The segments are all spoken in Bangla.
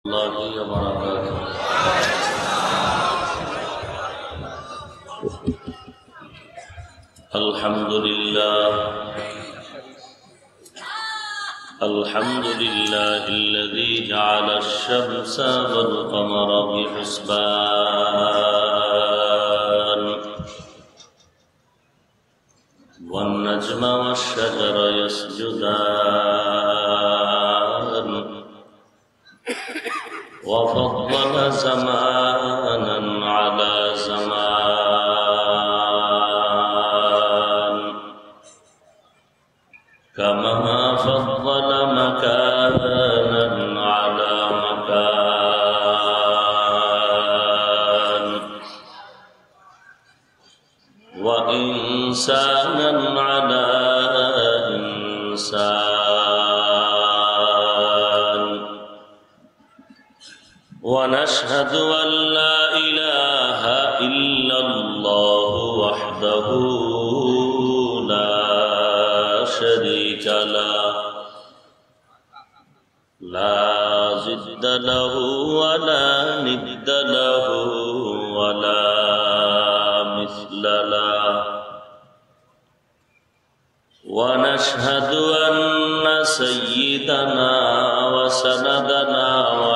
الله وبركاته. الحمد لله الذي جعل الشمس والقمر بحسبان والنجم والشجر يسجدان وفضل زمانا على زمان كما فضل مكانا على مكان وإنسانا على إنسان ونشهد أن لا إله إلا الله وحده لا شريك له لا ضد له ولا ند له ولا مثل له ونشهد أن سيدنا وسندنا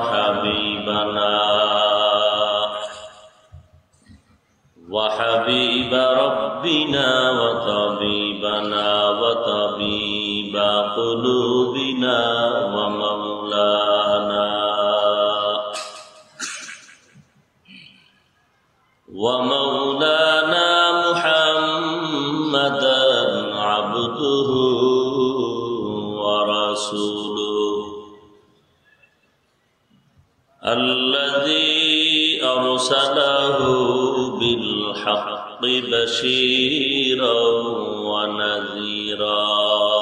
وحبيب ربنا وطبيبنا وطبيب قلوبنا ومولانا محمدا عبده ورسوله الذي أرسله بالحق بشيرا ونذيرا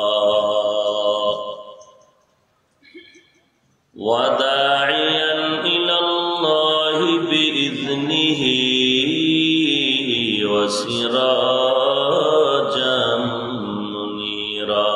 وداعيا إلى الله بإذنه وسراجا منيرا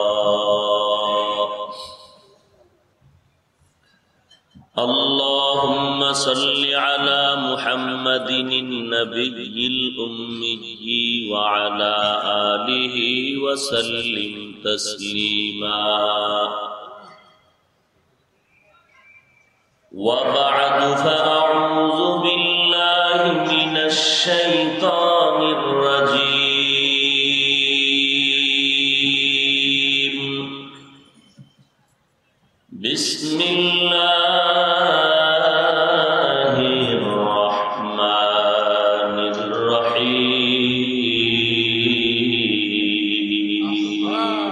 اللهم صل على محمد النبي الأمي وعلى آله وسلم تسليما وبعد فأعوذ بالله من الشيطان الرجيم بسم الله الرحمن الرحيم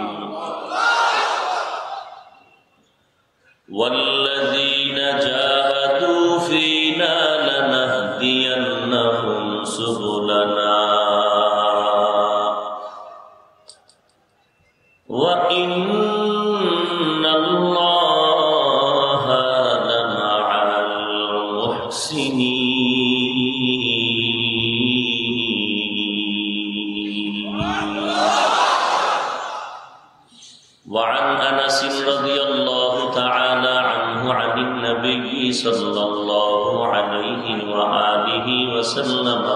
والذين جاهدوا فينا لنهدينهم سبلنا وإن الله لمع المحسنين. وعن أنس رضي الله تعالى عنه عن النبي صلى الله عليه وآله وسلم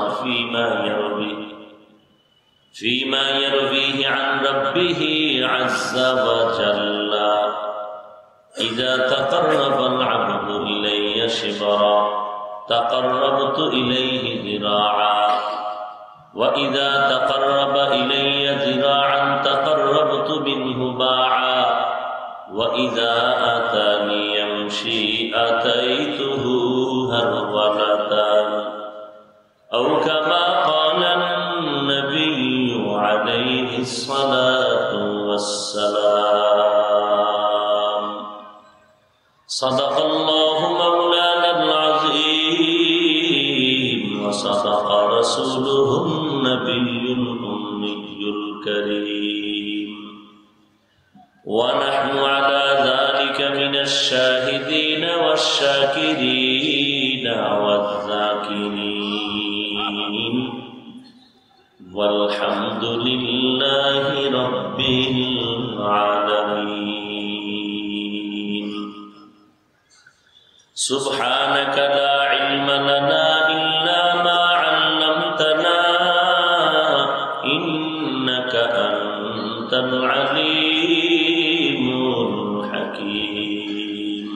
فيما يرويه عن ربه عز وجل إذا تقرب العبد إلي شبرا تقربت إليه ذراعا وإذا تقرب إلي ذراعا تقربت منه باعا وإذا أتاني يمشي أتيته هرولة أو كما قال النبي عليه الصلاة والسلام. صدق الله مولانا العظيم وصدق رسوله النبي الأمي الكريم ونحن على ذلك من الشاهدين والشاكرين والذاكرين والحمد لله رب العالمين. سبحانك لا علم لنا إلا ما علمتنا إنك أنت العليم الحكيم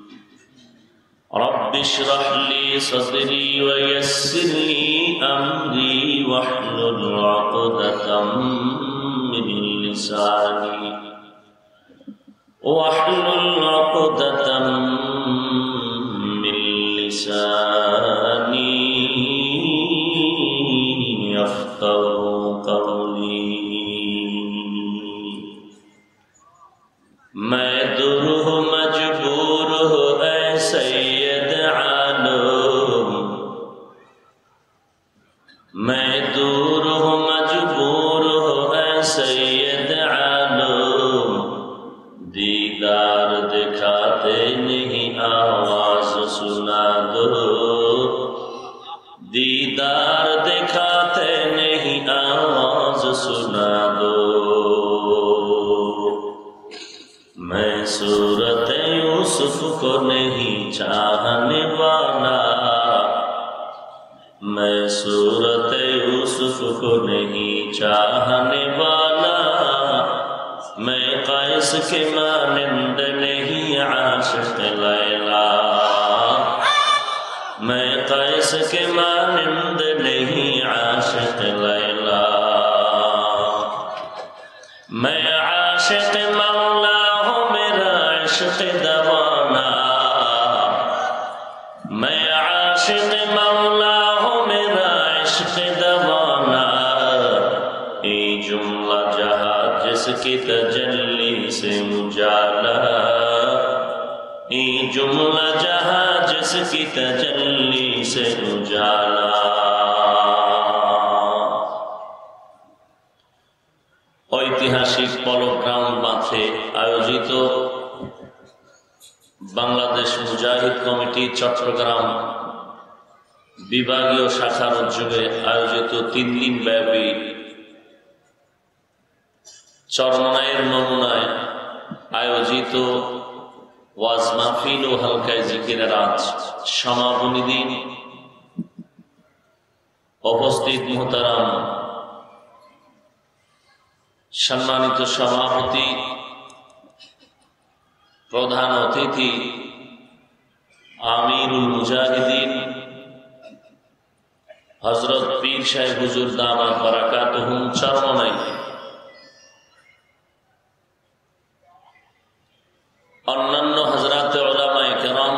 رب اشرح لي صدري ويسر لي أمري واحلل عقدة من لساني يفقهوا قولي मैं दूर हूँ मजबूर हूँ ऐ सैयद आलम मैं दूर हूँ मजबूर हूँ ऐ सैयद आलम दीदार दिखाते नहीं आवाज सुना दो दीदार दिखाते नहीं आवाज सुना दो मैं सूरत यूसुफ को नहीं चाहने वाला मैं सूरत यूसुफ को नहीं चाहने वाला मैं कैस के मानिंद नहीं आशिक लैला मैं कैस के मानिंद नहीं आशिक लैला मैं आशिक मौला हूँ मेरा इश्क दवाना मैं आशिक मौला हूँ मेरा इश्क दवाना ये जुमला जहाँ जिसकी तजल्ली से उजाला ये जुमला जहाँ जिसकी तजल्ली से उजाला ঐতিহাসিক পলো গ্রাউন্ড মাঠে আয়োজিত বাংলাদেশ মুজাহিদ কমিটি চট্টগ্রাম বিভাগীয় শাখার উদ্যোগে আয়োজিত 3 দিন ব্যাপী চরমনাইয়ের নমুনায় আয়োজিত ওয়াজ মাহফিল ও হালকায় জিকিরের আজ সমাপনী দিন। উপস্থিত মুহতারাম সম্মানিত সভাপতি, প্রধান অতিথি, আমিরুল মুজাহিদিন হযরত পীর সাহেব হুজুর দামাত বারাকাতুহুম চরমনাই, অন্যান্য হযরত উলামায়ে কেরাম,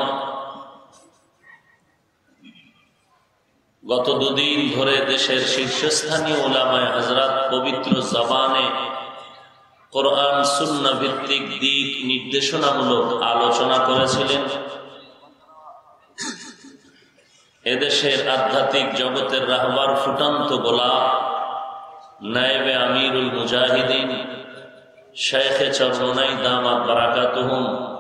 গত 2 দিন ধরে দেশের শীর্ষস্থানীয় উলামায়ে হযরত পবিত্র জবানে কোরআন সুন্নাহ ভিত্তিক দিক নির্দেশনামূলক আলোচনা করেছিলেন। এদেশের আধ্যাত্মিক জগতের রাহবার ফুটান্ত গোলাপ নায়েবে আমিরুল মুজাহিদিন শাইখে চরমনাই দামাত বারাকাতুহুম,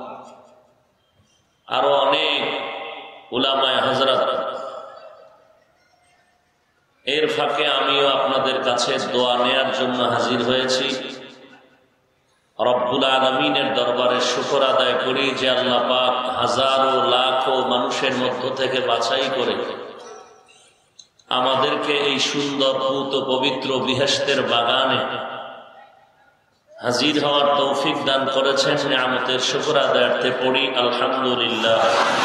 আরো অনেক উলামায়ে হযরত, এর ফাঁকে আমিও আপনাদের কাছে দোয়া নেয়ার জন্য হাজির হয়েছি। রব্বুল আলামিনের দরবারে শুকর আদায় করি যে আল্লাহ পাক হাজারো লাখো মানুষের মধ্য থেকে বাছাই করে আমাদেরকে এই সুন্দর পূত পবিত্র বিহেশতের বাগানে হাজির হওয়ার তৌফিক দান করেছেন। নিয়ামতের শুকর আদায়ার্থে পড়ি আলহামদুলিল্লাহ।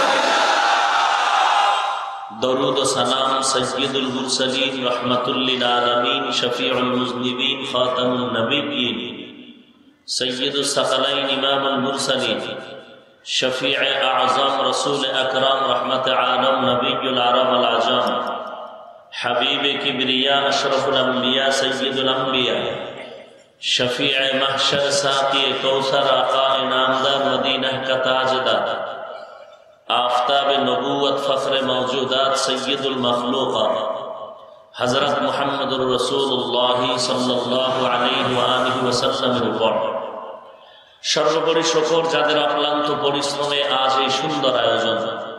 দরুদ ও সালাম সাইয়্যিদুল মুরসালিন রাহমাতুল লিল আলামিন শফিউল মুজনিবিন খাতামুন নবিয়্যিন সৈয়দুস সাকালাইন ইমামুল মুরসালিন শফিউ আযম রাসূল আকরাম রহমত আলম নবিয়ুল আরব আল আজম হাবিব কিবরিয়া আশরাফুল আম্বিয়া সৈয়দুল আম্বিয়া শফিউ মাহশর সাকি কৌসর আকা ইনামদার মদিনা কা তাজদার आफताब नबूवत फख्र मौजूदात सैयदुल मखलूक़ात हज़रत मुहम्मदुर रसूलुल्लाह सल्लल्लाहु अलैहि वसल्लमेर উপর সর্বোপরি শুকর যাদের অক্লান্ত পরিশ্রমে আজ এই সুন্দর আয়োজন।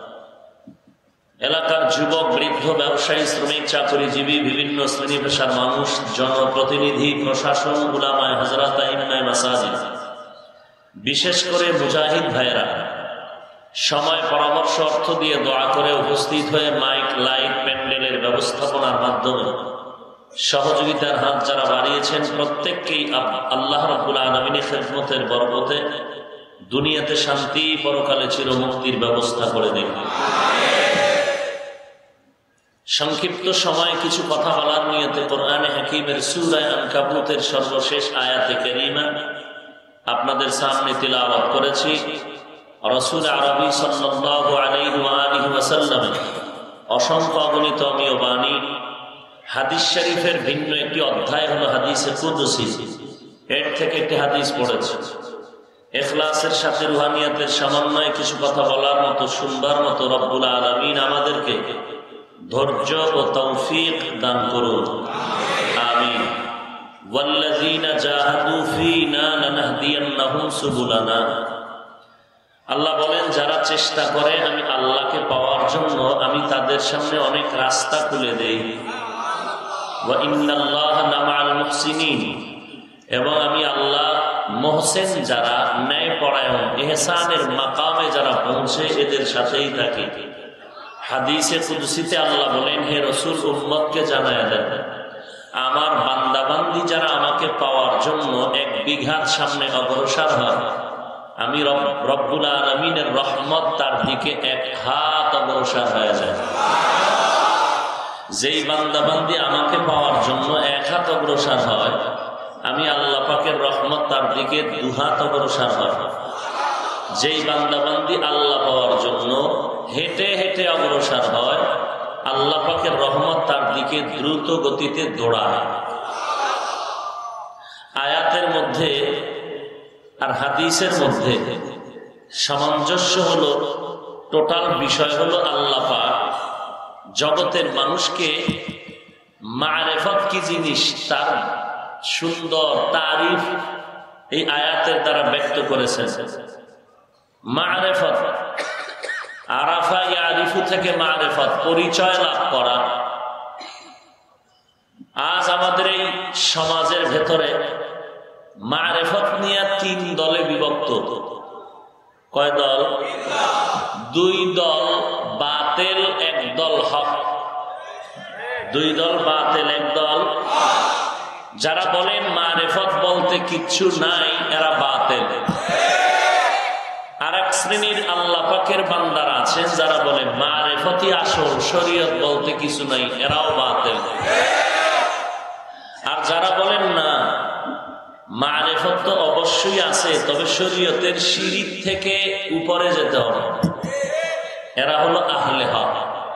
এলাকার যুবক, বৃদ্ধ, ব্যবসায়ী, শ্রমিক, চাকরিজীবী, বিভিন্ন শ্রেণী পেশার মানুষ, জনপ্রতিনিধি, প্রশাসন, উলামায়ে হযরত, ইমামে মাসাজিদ, বিশেষ করে মুজাহিদ ভাইরা সময় পরামর্শ অর্থ দিয়ে দোয়া করে উপস্থিত হয়ে মাইক লাইট প্যান্ডেলের ব্যবস্থাপনার মাধ্যমে সহযোগিতার হাত যারা বাড়িয়েছেন প্রত্যেককেই আল্লাহ রাব্বুল আলামিনের খেদমতের বরকতে দুনিয়াতে শান্তি, পরকালে চিরমুক্তির ব্যবস্থা করে দিন। সংক্ষিপ্ত সময়ে কিছু কথা বলার নিয়তে কোরআনে হাকিমের সূরা আনকাবুতের সর্বশেষ আয়াতে কারীমা আপনাদের সামনে তিলাওয়াত করেছি। রাসূল আরবী সাল্লাল্লাহু আলাইহি ওয়া আলিহি ওয়াসাল্লাম অসংখ্য অগণিত অমীয় বাণী, হাদিস শরীফের ভিন্ন একটি অধ্যায় হলো হাদিসে কুদসি। এর থেকে একটি হাদিস পড়েছে। ইখলাসের সাথে রুহানিয়াতের সমন্বয়ে কিছু কথা বলার মতো, শুনবার মতো রব্বুল আলামিন আমাদেরকে ধৈর্য ও তৌফিক দান করুন, আমিন। ওয়াল্লাযীনা জাহাদু ফীনা লানাহদিয়ান্নাহুম সুবুলানা। আল্লাহ বলেন, যারা চেষ্টা করে আমি আল্লাহকে পাওয়ার জন্য আমি তাদের সামনে অনেক রাস্তা খুলে দেই। ওয়া ইন্নাল্লাহা লামাআল মুহসিনিন, এবং আমি আল্লাহ মুহসিন যারা ন্যায়পরায়ণ ইহসানের মাকামে যারা পৌঁছে এদের সাথেই থাকি। হাদিসে কুদসিতে আল্লাহ বলেন, হে রাসূল উম্মতকে জানায়া দেন আমার বান্দাবান্দি যারা আমাকে পাওয়ার জন্য এক বিঘার সামনে অগ্রসর হয় আমি রব্বুল আলামিনের রহমত তার দিকে এক হাত অগ্রসর হয়ে যায়। যেই বান্দাবান্দি আমাকে পাওয়ার জন্য এক হাত অগ্রসর হয় আমি আল্লাহ পাকের রহমত তার দিকে দুহাত অগ্রসর হয়। যেই বান্দাবান্দি আল্লাহ পাওয়ার জন্য হেঁটে হেঁটে অগ্রসর হয় আল্লাহ পাকের রহমত তার দিকে দ্রুত গতিতে দৌড়ায়। আয়াতের মধ্যে আর হাদিসের মধ্যে সামঞ্জস্য হলো, টোটাল বিষয় হলো আল্লাহ পাক জগতের মানুষকে মারেফত কি জিনিস তার সুন্দর তারিফ এই আয়াতের দ্বারা ব্যক্ত করেছেন। মারেফত, আরাফা ইয়ারিফু থেকে মারেফত, পরিচয় লাভ করা। আজ আমাদের এই সমাজের ভেতরে মারেফত নিয়ে তিন দলে বিভক্ত। কয় দল? দুই দল বাতিল, এক দল হক। দুই দল বাতিল, এক দল। যারা বলেন মারেফত বলতে কিচ্ছু নাই এরা বাতিল। আর এক শ্রেণীর আল্লাহ পাকের বান্দারা আছেন যারা বলে মারেফতই আসল, শরীয়ত বলতে কিছু নাই, এরাও বাতিল। আর যারা বলেন না মারেফত তো অবশ্যই আছে তবে শরীয়তের সিঁড়ি থেকে উপরে যেতে হবে, এরা হলো আহলে হক।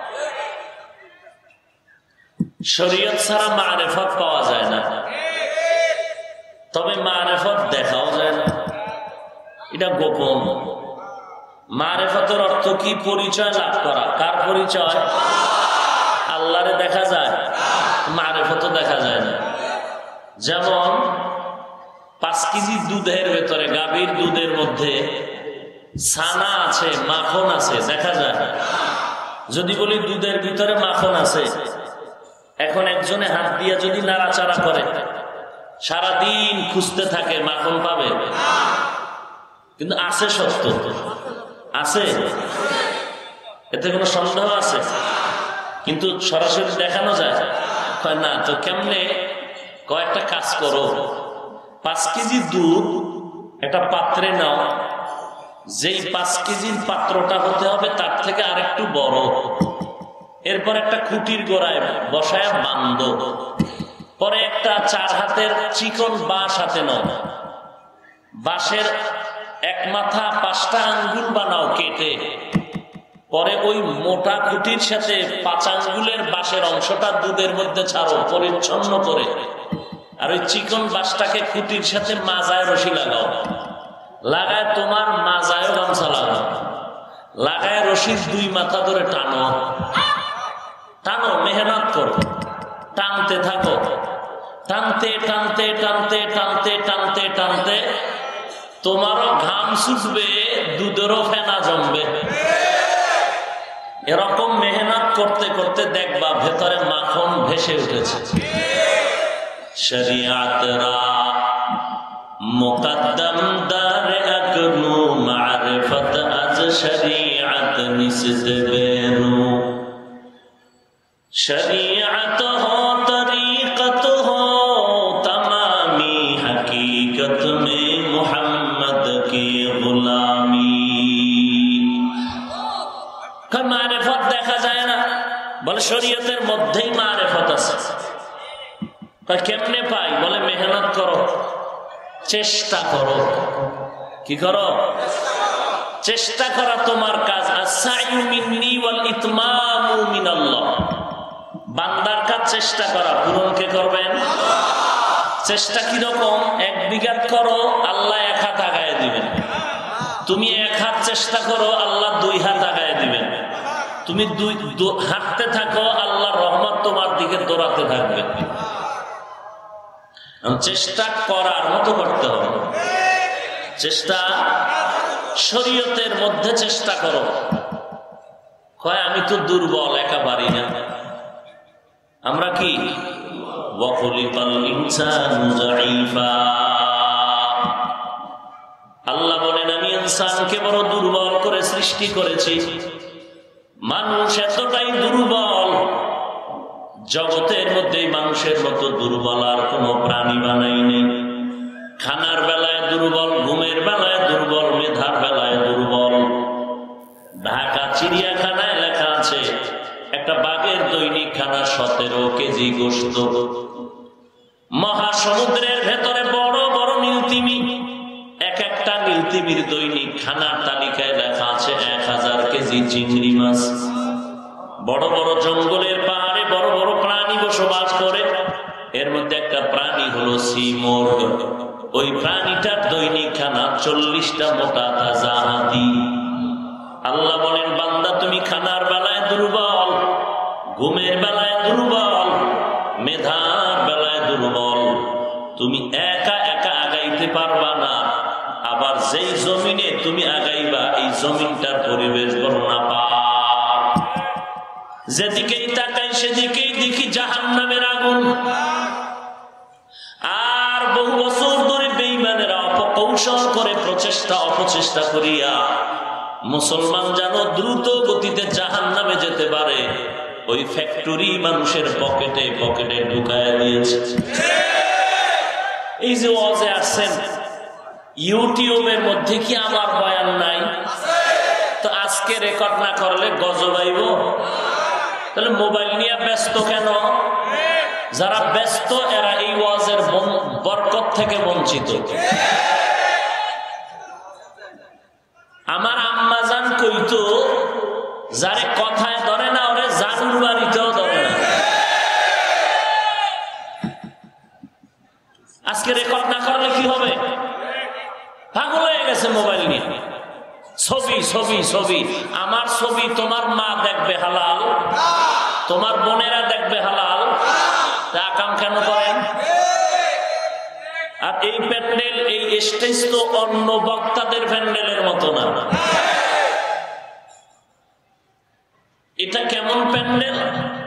শরীয়ত ছাড়া মারেফত পাওয়া যায় না, তবে মারেফত দেখাও যায় না, এটা গোপন। মারেফতের অর্থ কি? পরিচয় লাভ করা। কার পরিচয়? আল্লাহরে দেখা যায়, মারেফতও দেখা যায় না। যেমন 5 কেজি দুধের ভেতরে, গাভীর দুধের মধ্যে ছানা আছে, মাখন আছে, দেখা যায়। যদি বলি দুধের ভিতরে মাখন আছে, এখন একজনে হাত দিয়ে যদি নাড়াচাড়া করে সারাদিন খুঁজতে থাকে মাখন পাবে, কিন্তু আছে, সত্য আছে, এতে কোনো সন্দেহ আছে, কিন্তু সরাসরি দেখানো যায় না। তো কেমনে? কয়েকটা কাজ করো, 5 কেজি দুধ একটা পাত্রে নাও, যেই 5 কেজির পাত্রটা হতে হবে তার থেকে আরেকটু বড়, এরপর একটা খুঁটির গোড়ায় বসায় বান্ধ, পরে একটা 4 হাতের চিকন বাঁশ হাতে নাও, বাঁশের এক মাথা 5টা আঙ্গুল বানাও কেটে, পরে ওই মোটা খুঁটির সাথে 5 আঙ্গুলের বাঁশের অংশটা দুধের মধ্যে ছাড়ো পরিচ্ছন্ন করে, আর ওই চিকন বাঁশটাকে খুঁটির সাথে মাজায় রশি লাগাও, লাগায় তোমার মাজায় গামছা লাগাও, লাগায় রশির 2 মাথা ধরে টানো, টানো, মেহনত করো, টানতে থাকো, টানতে টানতে টানতে টানতে টানতে টানতে তোমারও ঘাম ছুটবে, দুধেরও ফেনা জমবে। এরকম মেহনত করতে করতে দেখবা ভেতরে মাখন ভেসে উঠেছে। শরিয়াত রা মুকদ্দম দার আকনু মারিফত আজ শরীয়ত নিসত বেনু শরীয়ত হো তরিকত হো তমামি হकीकत में मोहम्मद की गुलामी। মারিফত দেখা যায় না, বলে শরীয়তের মধ্যেই মারিফত আছে। কেমনে পাই? বলে মেহনত করো, চেষ্টা করো। কি করো? চেষ্টা করা তোমার কাজ। আস-সা'য়ু মিন্নি ওয়াল ইতমামু মিনাল্লাহ। বান্দার কাজ চেষ্টা করা, পূরণ কে করবেন? চেষ্টা কি রকম? 1 বিঘাত করো, আল্লাহ 1 হাত আগায় দিবেন। তুমি 1 হাত চেষ্টা করো, আল্লাহ 2 হাত আগায় দিবেন। তুমি হাঁটতে থাকো, আল্লাহর রহমত তোমার দিকে দৌড়াতে থাকবে। চেষ্টা করার মতো করতে হবে। চেষ্টা শরীয়তের মধ্যে চেষ্টা করো। কয় আমি তো দুর্বল, একা পারি না। আমরা কি? ওয়াকুলিকাল ইনসানু যায়ীফা। আল্লাহ বলেন আমি ইনসানকে বড় দুর্বল করে সৃষ্টি করেছি। মানুষ এতটাই দুর্বল, জগতের মধ্যে মানুষের মতো দুর্বল আর কোন প্রাণী বানাই নেই। খানার বেলায় দুর্বল, ঘুমের বেলায় দুর্বল, মেধার বেলায় দুর্বল। ঢাকা চিড়িয়াখানায় লেখা আছে একটা বাঘের দৈনিক খানা 17 কেজি গোশত। মহাসমুদ্রের ভেতরে বড় বড় নীলতিমি, এক একটা নীলতিমির দৈনিক খানার তালিকায় লেখা আছে 1000 কেজি চিংড়ি মাছ। বড় বড় জঙ্গলের পাহাড়ে বড় বড় প্রাণী বসবাস করে, এর মধ্যে একটা প্রাণী হলো সিমোর্গ। ওই প্রাণীটার দৈনিক খানা 40টা মোটা তাজা হাতি। আল্লাহ বলেন বান্দা তুমি খানার বেলায় দুর্বল, ঘুমের বেলায় দুর্বল, মেধার বেলায় দুর্বল। তুমি একা একা আগাইতে পারবা না। আবার যেই জমিনে তুমি আগাইবা, এই জমিনটার পরিবেশ বড় নাপাক। যেদিকেই তাকাই সেদিকেই দেখি জাহান্নামের আগুন। আর বহু বছর ধরে বেঈমানেরা অপকৌশল করে অপচেষ্টা করিয়া মুসলমান যেন দ্রুত গতিতে জাহান্নামে যেতে পারে, ওই ফ্যাক্টরি মানুষের পকেটে পকেটে ঢুকায় দিয়েছে। এই যে ওয়াজে আসছেন, ইউটিউবের মধ্যে কি আমার বয়ান নাই? তো আজকে রেকর্ড না করলে গজব আইব। তাহলে মোবাইল নিয়ে ব্যস্ত কেন? যারা ব্যস্ত এরা এই ওয়াজের বরকত থেকে বঞ্চিত। আমার আম্মা জান কইতো, যারে কথায় ধরে না ওরে জানুর বাড়িতেও ধরে না। আজকে রেকর্ড না করলে কি হবে? পাগল হয়ে গেছে মোবাইল নিয়ে। ছবি ছবি ছবি। আমার ছবি তোমার মা দেখবে হালাল, তোমার বোনেরা দেখবে হালাল, তা কাম কেন করেন? আর এই প্যান্ডেল, এই স্টেজ তো অন্য বক্তাদের প্যান্ডেলের মতো না। এটা কেমন প্যান্ডেল?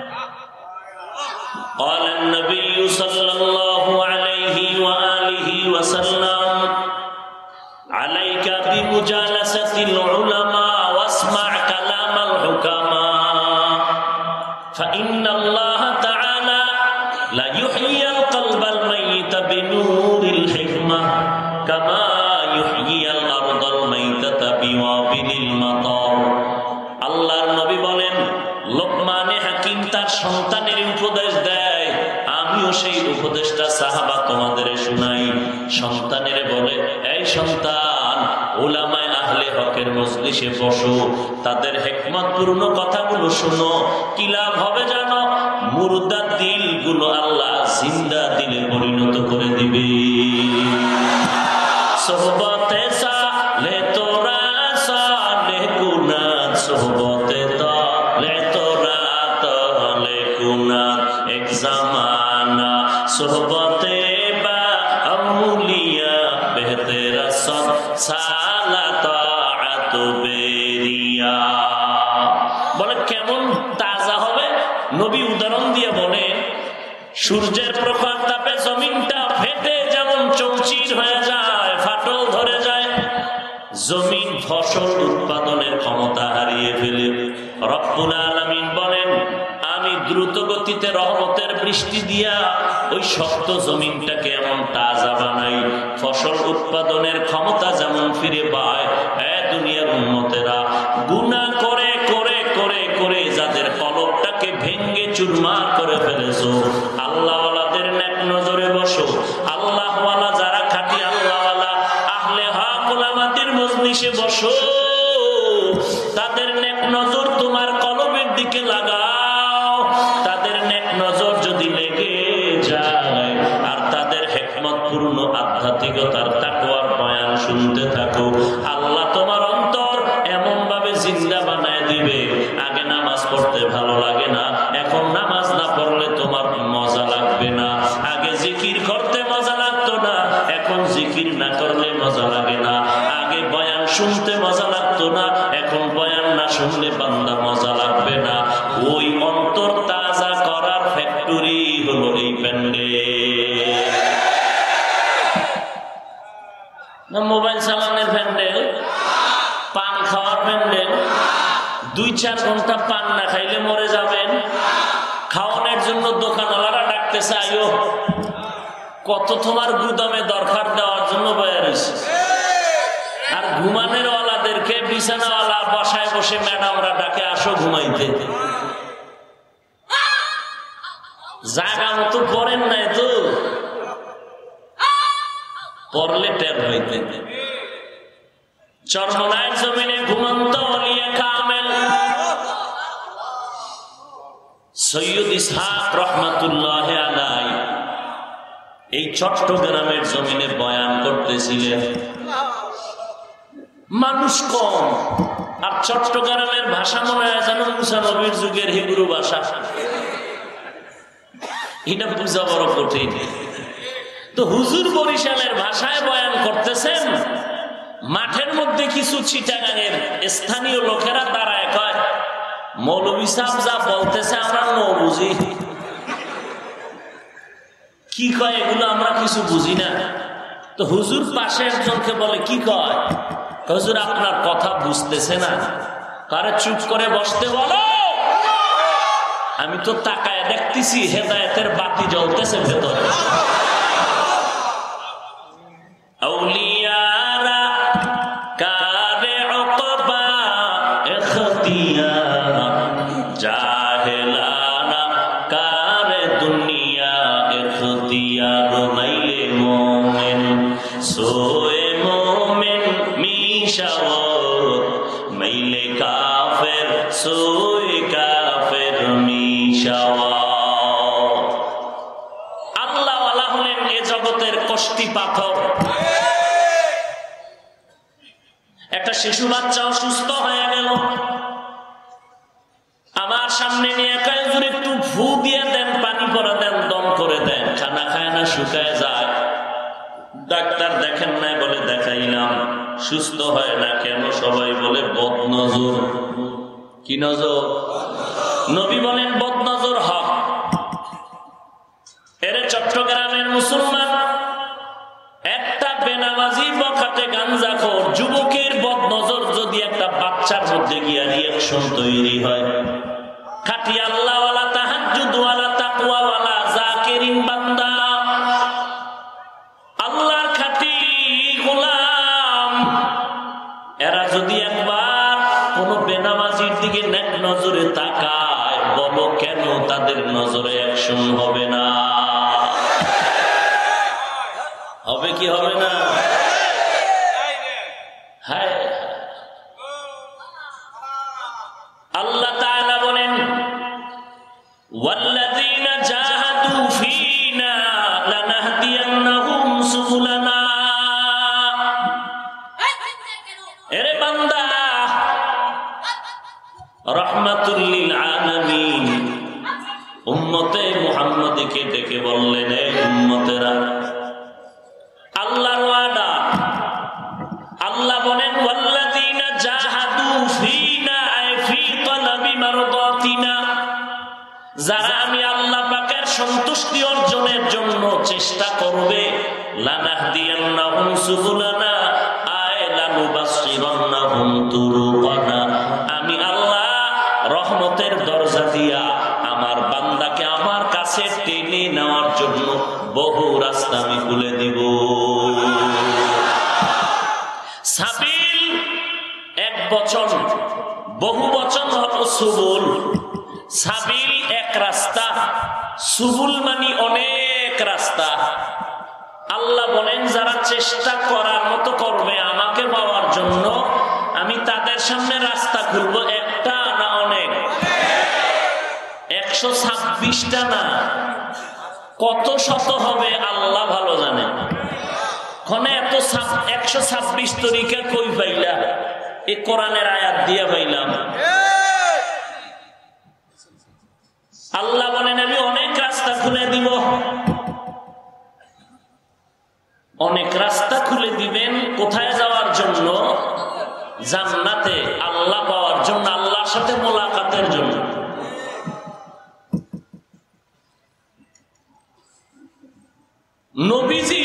قال النبي صلى الله عليه وآله وسلم عليك بمجالسة العلماء واسمع كلام الحكماء فإن الله تعالى لا يحيي القلب الميت بنور الحكمة كما يحيي الأرض الميتة بوابل المطر। আল্লাহর নবী বলেন, লোকমানে হাকিম তার সন্তানের উপদেশ দেয়, আমিও সেই উপদেশটা সাহাবা তোমাদের শুনাই। সন্তানের বলে, এই সন্তান, উলামায়ে আহলে হকের মজলিসে বসো, তাদের হিকমতপূর্ণ কথাগুলো শোনো। কি লাভ হবে জানো? মুর্দা দিলগুলো আল্লাহ জিন্দা দিলে পরিণত করে দিবে। সোহবতে সালে তোরা সালে গুনা, সোহবতে তালে তোরা তালে গুনা, এক জামানা সোহবতে বা আউলিয়া বেহতে রাসূল সালাত বেরিয়া। বলে কেমন তাজা হবে? নবী উদাহরণ দিয়ে বলে, সূর্যের প্রখর তাপে জমিনটা ফেটে যেমন চৌচির হয়ে যায়, ফসল উৎপাদনের ক্ষমতা হারিয়ে ফেলে। রব্বুল আলামিন বলেন, আমি দ্রুত গতিতে রহমতের বৃষ্টি দিয়া ওই শক্ত জমিনটাকে এমন তাজা বানাই, ফসল উৎপাদনের ক্ষমতা যেমন ফিরে পায়। দুনিয়ার উম্মতেরা গুনাহ করে করে করে করে যাদের কলবটাকে ভেঙ্গে চুরমার করে ফেলেছো, আল্লাহওয়ালাদের নেক নজরে বসো। আল্লাহওয়ালা যারা খাঁটি আল্লাহওয়ালা আহলে হক উলামাদের মজলিসে বসো, তাদের নেক নজর তোমার কলবের দিকে লাগাও। তাদের নেক নজর যদি লেগে যায় আর তাদের হিকমতপূর্ণ আধ্যাত্মিকতার তাকওয়ার বয়ান শুনতে থাকো, আল্লাহ তোমার অন্তর এমন ভাবে জিন্দা বানায় দিবে। আগে নামাজ পড়তে ভালো লাগে না, এখন নামাজ না পড়লে তোমার মজা লাগবে না। আগে জিকির করতে মজা লাগতো না, এখন জিকির না করলে মজা লাগে না। আগে বয়ান শুনতে মজা লাগতো না, এখন বয়ান না শুনলে বান্দা মজা লাগবে না। ওই অন্তর তাজা করার ফ্যাক্টরি হলো এই প্যান্ডেল। না মোবাইল চালানোর প্যান্ডেল, পান খাওয়ার প্যান্ডেল। 2-4 ঘন্টা পান না খাইলে মরে যাবেন। খাওয়ানোর জন্য দোকানওয়ালারা ডাকতেছে, আইও। কত তোমার গুদামে দরকার দেওয়ার জন্য বয়ারিস। আর ঘুমানোর ওয়ালাদেরকে বিছানাওয়ালা বসায় বসে ম্যাডামরা ডাকে, আসো ঘুমাইতে। জায়গা মতো পড়েন নাই তো, পড়লে টের হইতে। চরমনায় জমিনে ঘুমন্ত ওলিয়ে কামেল সৈয়দ ইসহাক রহমাতুল্লাহ আলাইহি এই চট্টগ্রামের জমিনে বয়ান করতেছিলেন। মানুষ কম, আর চট্টগ্রামের ভাষা মনে হয় যেন মুসা নবীর যুগের হিব্রু ভাষা। এটা বুঝা বড় কঠিন। তো হুজুর বরিশালের ভাষায় বয়ান করতেছেন, মাঠের মধ্যে কিছু চিটাগাঙের স্থানীয় লোকেরা দাঁড়ায় কয়, মৌলভী সাহেব যা বলতেছে আমরা ন বুঝি। কি কয় এগুলো আমরা কিছু বুঝি না। তো হুজুর পাশে একজনকে বলে, কি কয়? হুজুর আপনার কথা বুঝতেছে না। কারে চুপ করে বসতে বলো, আমি তো তাকায় দেখতেছি হেদায়েতের বাতি জ্বলতেছে ভেতরে। আউলিয়ারা কারে উকবা ইখতিয়ার, জাহেলানা কারে দুনিয়া ইখতিয়ার। মাইলে মোমেন সোয়ে মোমেন মিশাওয়াত, মাইলে কাফের সোয়ে কাফের মিশাওয়াত। আল্লাহওয়ালা হলেন এ জগতের কষ্টি পাথর। একটা শিশু বাচ্চা অসুস্থ হয়ে গেল, আমার সামনে নিয়ে কয়, হুজুর একটু ফু দিয়ে দেন, পানি করে দেন, দম করে দেন। খানা খায় না, শুকায় যায়। ডাক্তার দেখেন নাই বলে দেখাইলাম, সুস্থ হয় না কেন? সবাই বলে বদনজর। কি নজর? নবী বলেন বদনজর হক। এরে চট্টগ্রামের মুসলমান, একটা বেনামাজি বখাটে গাঞ্জাখোর যুবকের বদনজর যদি একটা বাচ্চার মধ্যে গিয়া রিয়াকশন তৈরি হয়, খাঁটি আল্লাহওয়ালা তাহাজ্জুদওয়ালা তাকওয়াওয়ালা জাকিরিন বান্দা, আল্লাহর খাঁটি গোলাম, এরা যদি একবার কোন বেনামাজির দিকে নেক নজরে তাকায়, বলো কেন তাদের নজরে অ্যাকশন হবে না? হবে কি হবে না? হ্যাঁ, আল্লাহ তাআলা বলেন, ওয়াল্লাযীনা জাহাদু ফীনা লানাহদিয়ান্নাহুম সুবুলানা। এরে বান্দা, রাহমাতুল লিল আলামিন উম্মতে মুহাম্মাদীকে ডেকে বললেন, এই উম্মতেরা, আল্লাহর ওয়াদা। আল্লাহ বলেন, ওয়াল্লাযীনা জাহাদু ফীনা আই ফী তালাবি মারদাতিনা, যারা আমি আল্লাহ পাকের সন্তুষ্টি অর্জনের জন্য চেষ্টা করবে, লানাহদিয়ান্নাহুম সুবুলানা আয় লানুবাসসিরান্নাহুম তুরুকানা, আমি আল্লাহ রহমতের দরজা দিয়া আমার বান্দাকে আমার কাছে টেনে নেওয়ার জন্য বহু রাস্তা আমি খুলে দিব। সাবিল এক বচন, বহু বচন হলো সুবুল। সাবিল এক রাস্তা, সুবুল মানে অনেক রাস্তা। আল্লাহ বলেন যারা চেষ্টা করার মতো করবে আমাকে পাওয়ার জন্য, আমি তাদের সামনে রাস্তা খুলবো। একটা না অনেক, 126টা না, কত শত হবে আল্লাহ ভালো জানে। ক্ষণে এত 126 তরিকা কই পাইলা? এই কোরআনের আয়াত দিয়ে পাইলাম। আল্লাহ বলেন আমি অনেক রাস্তা খুলে দিব। অনেক রাস্তা খুলে দিবেন কোথায় যাওয়ার জন্য? জান্নাতে, আল্লাহ পাওয়ার জন্য, আল্লাহর সাথে মোলাকাতের জন্য। নবীজি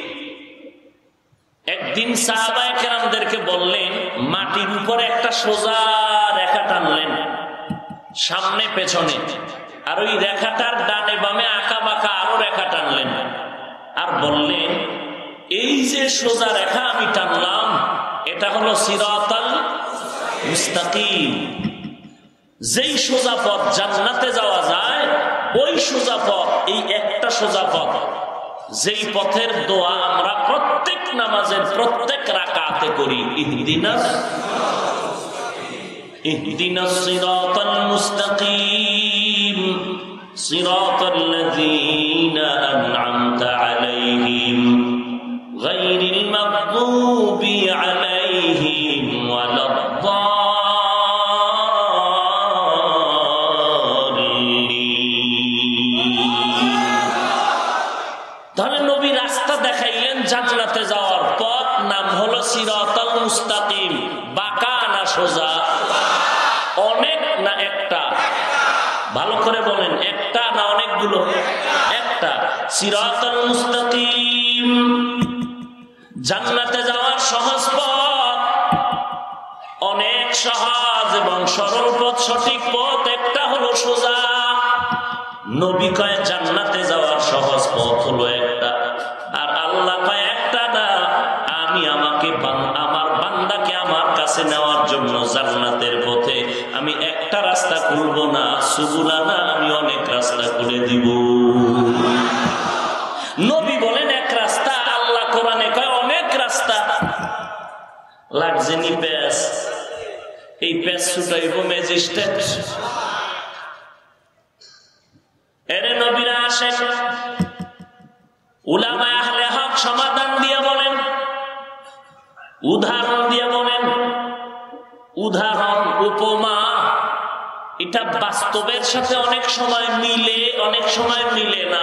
একদিন সাহাবায়ে কেরামদেরকে বললেন, মাটির উপরে একটা সোজা রেখা টানলেন সামনে পেছনে, আর ওই রেখাটার ডানে বামে আঁকা বাঁকা আরো রেখা টানলেন, আর বললেন এই যে সোজা রেখা আমি টানলাম এটা হলো সিরাতাল মুস্তাকিম। যেই সোজা পথ জান্নাতে যাওয়া যায়, ওই সোজা পথ, এই একটা সোজা পথ, যেই পথের দোয়া আমরা প্রত্যেক নামাজের প্রত্যেক রাকাতে করি, ইহদিনাস সিরাতাল মুস্তাকিম সিরাতাল্লাযীনা আন'আমতা আলাইহিম গায়রিল মাগদুবি আলাইহিম ওয়ালাদ-দাল্লিন। তাহলে নবী রাস্তা দেখাইলেন জান্নাতে যাওয়ার পথ, নাম হলো সিরাতাল মুস্তাকিম। বাঁকা না সোজা? অনেক না একটা? ভালো করে বলেন, একটা না অনেকগুলো? একটা। সিরাতাল মুস্তাকিম, জান্নাতে যাওয়ার সহজ পথ, অনেক সহজ এবং সরল পথ, সঠিক পথ একটা হলো সোজা। নবী কয় জান্নাতে যাওয়ার সহজ পথ হলো একটা, আর আল্লাহ কয় একটা না, আমি আমার বান্দাকে আমার কাছে নেওয়ার জন্য জান্নাতের পথে আমি একটা রাস্তা খুলবো না, সুবুলা না, আমি অনেক রাস্তা খুলে দিব। নবী বলেন এক রাস্তা, আল্লাহ কোরআনে কয় অনেক রাস্তা। লাগছে নি প্যাস? এই প্যাস ছুটাইব ম্যাজিস্ট্রেট? এরে নবীরা আসেন, উলামায়ে আহলে হক সমাধান দিয়ে বলেন, উদাহরণ দিয়ে বলেন। উদাহরণ, উপমা, এটা বাস্তবের সাথে অনেক সময় মিলে, অনেক সময় মিলে না।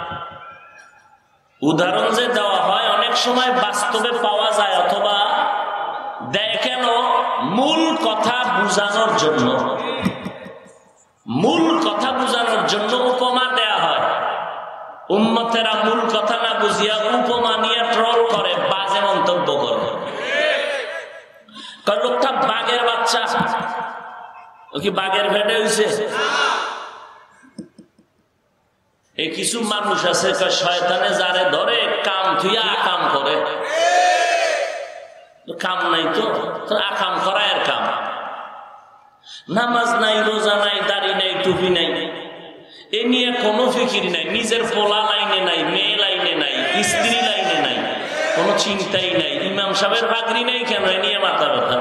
উদাহরণ যে দেওয়া হয় অনেক সময় বাস্তবে পাওয়া যায় অথবা দেয়। কেন? মূল কথা বুঝানোর জন্য। মূল কথা বুঝানোর জন্য উপমা দেয়া হয়। উম্মতেরা মূল কথা না বুঝিয়া উপমা নিয়ে ট্রল করে, বাজে মন্তব্য করে। লোকটা বাঘের বাচ্চা, ও কি বাঘের ভেড়ে হয়েছে? এই কিছু মানুষ আছে শয়তানে যারে ধরে কাম থুইয়া আকাম করে। কাম নাই তো আকাম করা এর কাম। নামাজ নাই, রোজা নাই, দাড়ি নাই, টুপি নাই, এ নিয়ে কোনো ফিকির নাই। নিজের পোলা লাইনে নাই, মেয়ে লাইনে নাই, স্ত্রী লাইনে নাই, কোনো চিন্তাই নাই। ইমাম সাহেবের ভাগরি নেই কেন, এ নিয়ে মাথা ব্যথা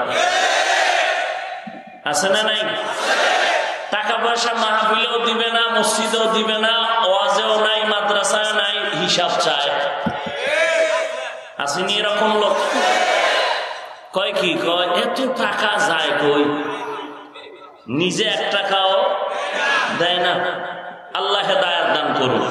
আছে না নাই? টাকা পয়সা মাহফিলেও দিবে না, মসজিদেও দিবে না, ওয়াজেও নাই, মাদ্রাসায় নাই, হিসাব চায়। আসেনি এরকম লোক? কয় কি কয়, এত টাকা যায় কই, নিজে 1 টাকাও দেয় না। আল্লাহ হেদায়েত দান করুন।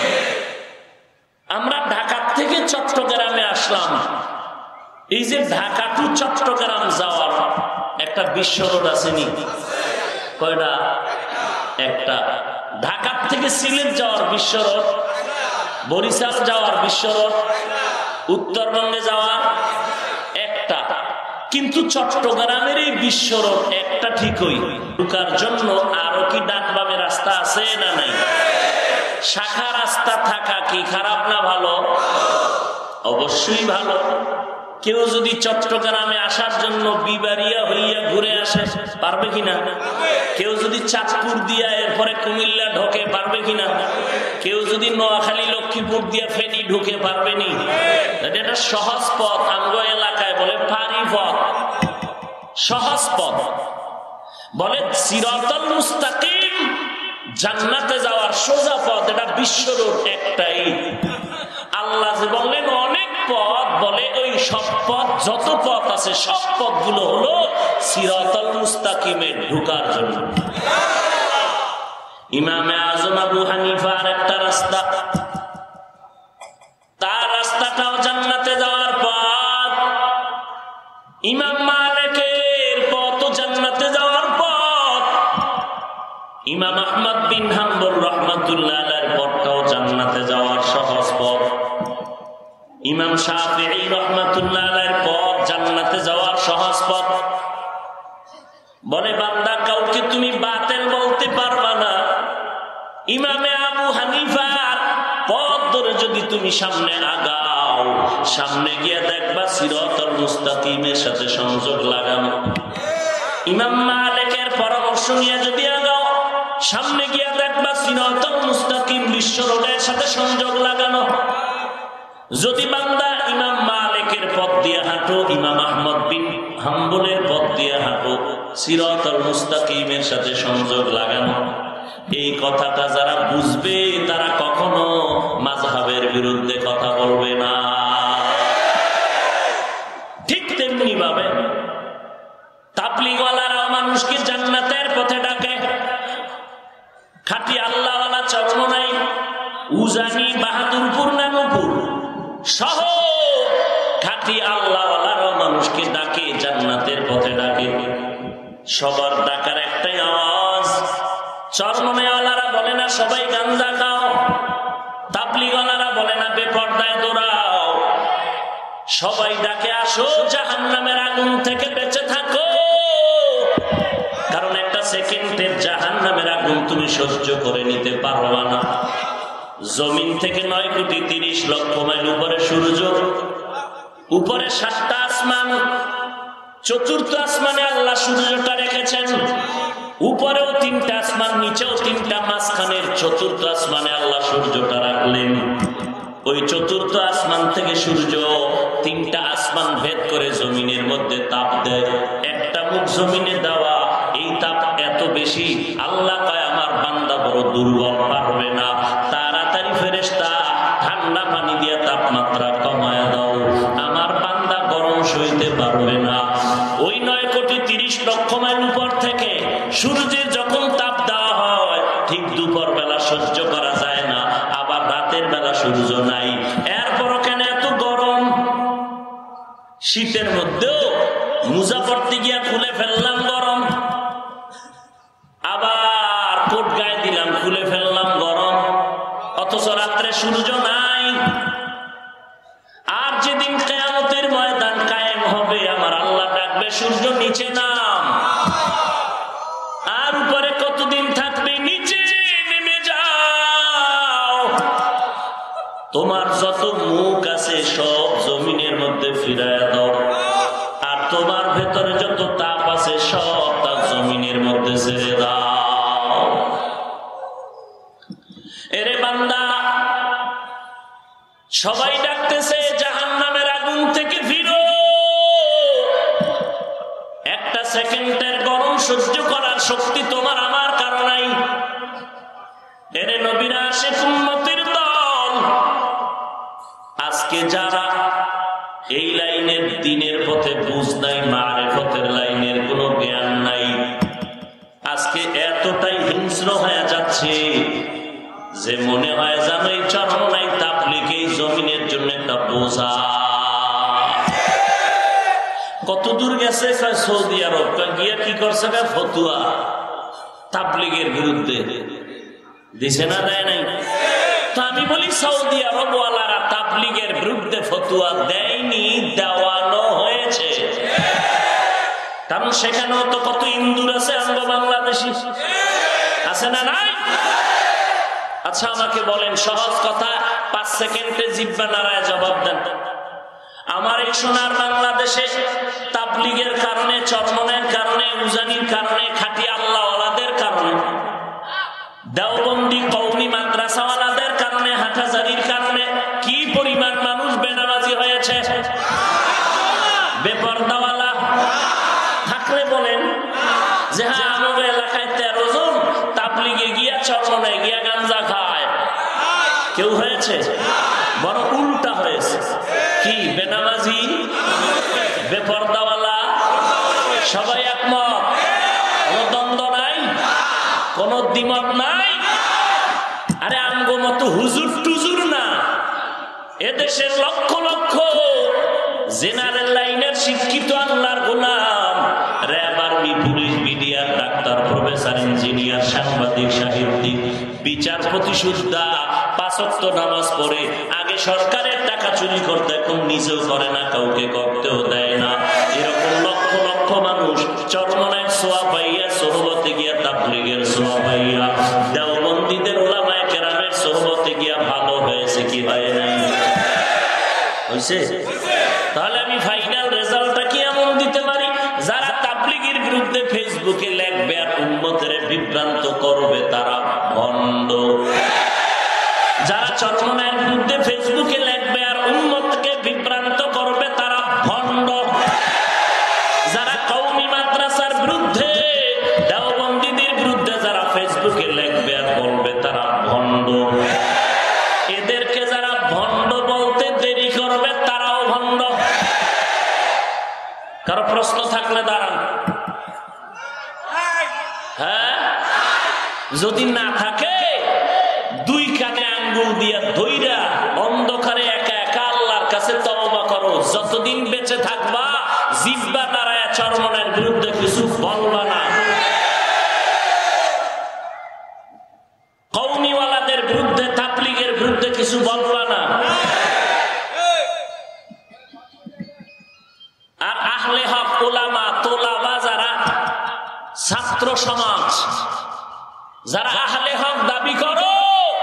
আমরা ঢাকা থেকে চট্টগ্রামে আসলাম। এই যে ঢাকা টু চট্টগ্রাম যাওয়ার একটা বিশ্ব রোড আসেনি? কয়টা? একটা। ঢাকা থেকে সিলেট যাওয়ার বিশ্ব রোড, বরিশাল যাওয়ার বিশ্ব রোড, উত্তরবঙ্গে যাওয়ার একটা। একটা, কিন্তু চট্টগ্রামের এই বিশ্ব রোড একটা ঠিকই, ঢুকার জন্য আরো কি ডান বামে রাস্তা আছে না নাই? শাখা রাস্তা থাকা কি খারাপ না ভালো? অবশ্যই ভালো। কেউ যদি চট্টগ্রামে আসার জন্য বিবাড়িয়া হইয়া ঘুরে আসে পারবে কিনা? কেউ যদি চাঁদপুর দিয়া এরপরে কুমিল্লা ঢোকে পারবে কিনা? কেউ যদি নোয়াখালী লক্ষ্মীপুর দিয়া ফেনী ঢুকে পারবেনি? এটা সহজ পথ, আমগো এলাকায় বলে পারি পথ, সহজ পথ বলে সিরাতাল মুস্তাকিম, জান্নাতে যাওয়ার সোজা পথ। এটা বিশ্ব রোড একটাই। আল্লাহ যে বললেন অনেক পথ, বলে ওই সব পথ, যত পথ আছে সব পথগুলো হলো সিরাতাল মুস্তাকিমে ঢোকার জন্য। ইমামে আজম আবু হানিফার একটা রাস্তা, তার রাস্তাটাও জান্নাতে যাওয়ার পথ। ইমাম মালিকের পথও জান্নাতে যাওয়ার পথ। ইমাম আহমদ বিন হাম্বল রাহমাতুল্লাহ আলাইহির পথটাও জান্নাতে যাওয়ার সহজ পথ। ইমাম শাফিঈ রাহমাতুল্লাহ আলাইহির পথ জান্নাতে যাওয়ার সহজ পথ। বলে বান্দা কাউকে তুমি বাতিল বলতে পারবা না। ইমামে আবু হানিফার পথ ধরে যদি তুমি সামনে আগাও, সামনে গিয়ে দেখবা সিরাতাল মুস্তাকিমের সাথে সংযোগ লাগানো। ইমাম মালিকের পরামর্শ নিয়ে যদি আগাও, সামনে গিয়ে দেখবা সিরাতাল মুস্তাকিম বিশ্ব রোডের সাথে সংযোগ লাগানো। যদি বান্দা ইমাম মালিকের পথ দিয়ে হাঁটো, ইমাম আহমদ বিন হাম্বলের পথ দিয়ে হাঁটো, সিরাতাল মুস্তাকিমের সাথে সংযোগ লাগানো। এই কথাটা যারা বুঝবে তারা কখনো মাযহাবের বিরুদ্ধে কথা বলবে না। ঠিক তেমনি ভাবে তাবলীগওয়ালারা মানুষকে জান্নাতের পথে ডাকে। খাঁটি আল্লাহওয়ালা চরমনাই, উজানি, বাহাদুরপুর, নানুপুর সহ খাঁটি আল্লাহওয়ালারা মানুষকে ডাকে, জান্নাতের পথে ডাকে। সবার ডাকার একটাই আওয়াজ। চরমনাইওয়ালারা বলে না সবাই গাঞ্জা খাও, তাবলীগওয়ালারা বলে না বেপরদায় দৌড়াও। সবাই ডাকে আসো জাহান্নামের আগুন থেকে বেঁচে থাকো, কারণ একটা সেকেন্ডের জাহান্নামের আগুন তুমি সহ্য করে নিতে পারবা না। জমিন থেকে 9,30,00,000 মাইল উপরে সূর্য, উপরে 7টা আসমান, চতুর্থ আসমানে আল্লাহ সূর্যটা রেখেছেন। উপরেও 3টা আসমান, নিচেও 3টা, মাঝখানের চতুর্থ আসমানে আল্লাহ সূর্যটা রাখলেন। ওই চতুর্থ আসমান থেকে সূর্য 3টা আসমান ভেদ করে জমিনের মধ্যে তাপ দেয়। একটা মুখ জমিনে দেওয়া, এই তাপ এত বেশি, আল্লাহ কয় আমার বান্দা বড় দুর্বল, পারবে না। তাড়াতাড়ি ফেরেশতা ঠান্ডা পানি দিয়ে তাপমাত্রা কমায় দাও, আমার বান্দা গরম সইতে পারবে না। ওই 9,30,00,000 মাইল উপর থেকে সূর্যের যখন তাপ দেওয়া হয়, ঠিক দুপুর বেলা সহ্য করা যায় না, আবার রাতের বেলা সূর্য নাই। এরপরও কেন এত গরম? শীতের মধ্যেও মোজা পড়তে গিয়া খুলে ফেললাম গরম, আবার কোট গায়ে দিলাম খুলে ফেললাম গরম, অথচ রাত্রে সূর্য নাই। আর যেদিন কিয়ামতের ময়দান কায়েম হবে, আমার আল্লাহ ডাকবে সূর্য নিচে নাম। আর উপরে কতদিন থাকবে? নিচে নেমে যাও। তোমার যত মুখ আছে সব জমিনের মধ্যে ফিরায় দাও, আর তোমার ভেতরে যত তাপ আছে সব তাপ জমিনের মধ্যে ছেড়ে দাও। এরে বান্দা, সবাই ডাকতেছে জাহান্নামের আগুন থেকে ফিরো। একটা সেকেন্ডের গরম সহ্য করার শক্তি তোমার আমার কারো নাই। এরে নবীরা আসে উম্মতের দল, আজকে যারা এই লাইনের দিনের পথে বুঝ নাই, মারেফতের লাইনের কোনো জ্ঞান নাই, আজকে এতটাই হিংস্র হয়ে যাচ্ছে যে মনে হয় যেন এই চরমনাই তাবলীগ এই জমিনের জন্য একটা বোঝা। কত দূর গেছে? সৌদি আরব গিয়া কি করছে? ফতুয়া তাবলীগের বিরুদ্ধে দিছে না, দেয় নাই? তো আমি বলি সৌদি আরব ওয়ালারা তাবলীগের বিরুদ্ধে ফতুয়া দেয়নি, দেওয়ানো হয়েছে। কারণ সেখানেও তো কত ইন্দুর আছে আমরা বাংলাদেশি আছে না নাই? আচ্ছা আমাকে বলেন সহজ কথা, 5 সেকেন্ডে জিহ্বা নাড়ায় জবাব দেন। আমার এই সোনার বাংলাদেশে তাবলীগের কারণে, চরমনের কারণে, উজানির কারণে, খাঁটি আল্লাহওয়ালাদের কারণে, দেওবন্দি কওমি মাদ্রাসাওয়ালাদের কারণে, হাটহাজারির কারণে কি পরিমাণ মানুষ বেনামাজি হয়েছে? বেপরদাওয়ালা থাকলে বলেন যে হ্যাঁ আমাদের এলাকায় 13 জন তাবলীগে গিয়া চরমনে গিয়া গাঞ্জা খায়, কেউ হয়েছে? বড় উল্টা হয়েছে। কি বেনামাজি, বেপরদাওয়ালা সবাই একমত, কোন দ্বন্দ্ব নাই, কোন দ্বিমত নাই। আরে আমগো মতো হুজুর টুজুর না, এদেশের লক্ষ লক্ষ জেনারেল লাইনের শিক্ষিত আল্লাহর গোলাম, র্যাব, আর্মি, পুলিশ, মিডিয়ার, ডাক্তার, প্রফেসর, ইঞ্জিনিয়ার, সাংবাদিক, সাহিত্যিক, বিচারপতি সুদ্ধা 5 ওয়াক্ত নামাজ পড়ে। আগে সরকারের টাকা চুরি করতে, এখন নিজেও করে না, কাউকে করতেও দেয় না। এরকম লক্ষ লক্ষ মানুষ চরমনের সোয়া পাইয়া, সোহবতে গিয়া তাবলীগের সোয়া পাইয়া, দেওবন্দীদের উলামায়ে কেরামের সোহবতে গিয়া ভালো হয়েছে কি হয় নাই? হয়েছে? তাহলে আমি ফাইনাল রেজাল্টটা কি এমন দিতে পারি, যারা তাবলীগের বিরুদ্ধে ফেসবুকে লিখবে আর উম্মতের বিভ্রান্ত করবে তারা ভণ্ড। যারা চরমনের বিরুদ্ধে ফেসবুকে লিখবে আর উম্মতকে বিভ্রান্ত করবে তারা ভণ্ড। যারা কওমি মাদ্রাসার বিরুদ্ধে, দেওবন্দীদের বিরুদ্ধে যারা ফেসবুকে লিখবে আর বলবে তারা ভণ্ড। এদেরকে যারা ভণ্ড বলতে দেরি করবে তারাও ভণ্ড। কারো প্রশ্ন থাকলে দাঁড়ান। হ্যাঁ, যদি না থাকে 2 কানে আঙ্গুল দিয়া ধইরা অন্ধকারে একা একা আল্লাহর কাছে তওবা করো। যতদিন বেঁচে থাকবা জিহ্বা নাড়ায়া চরমনের বিরুদ্ধে কিছু বলবা না, কওমিওয়ালাদের বিরুদ্ধে, তাবলীগের বিরুদ্ধে কিছু বলবা না। আর আহলে হক, উলামা, তোলাবা, যারা ছাত্র সমাজ, যারা আহলে হক দাবি করো,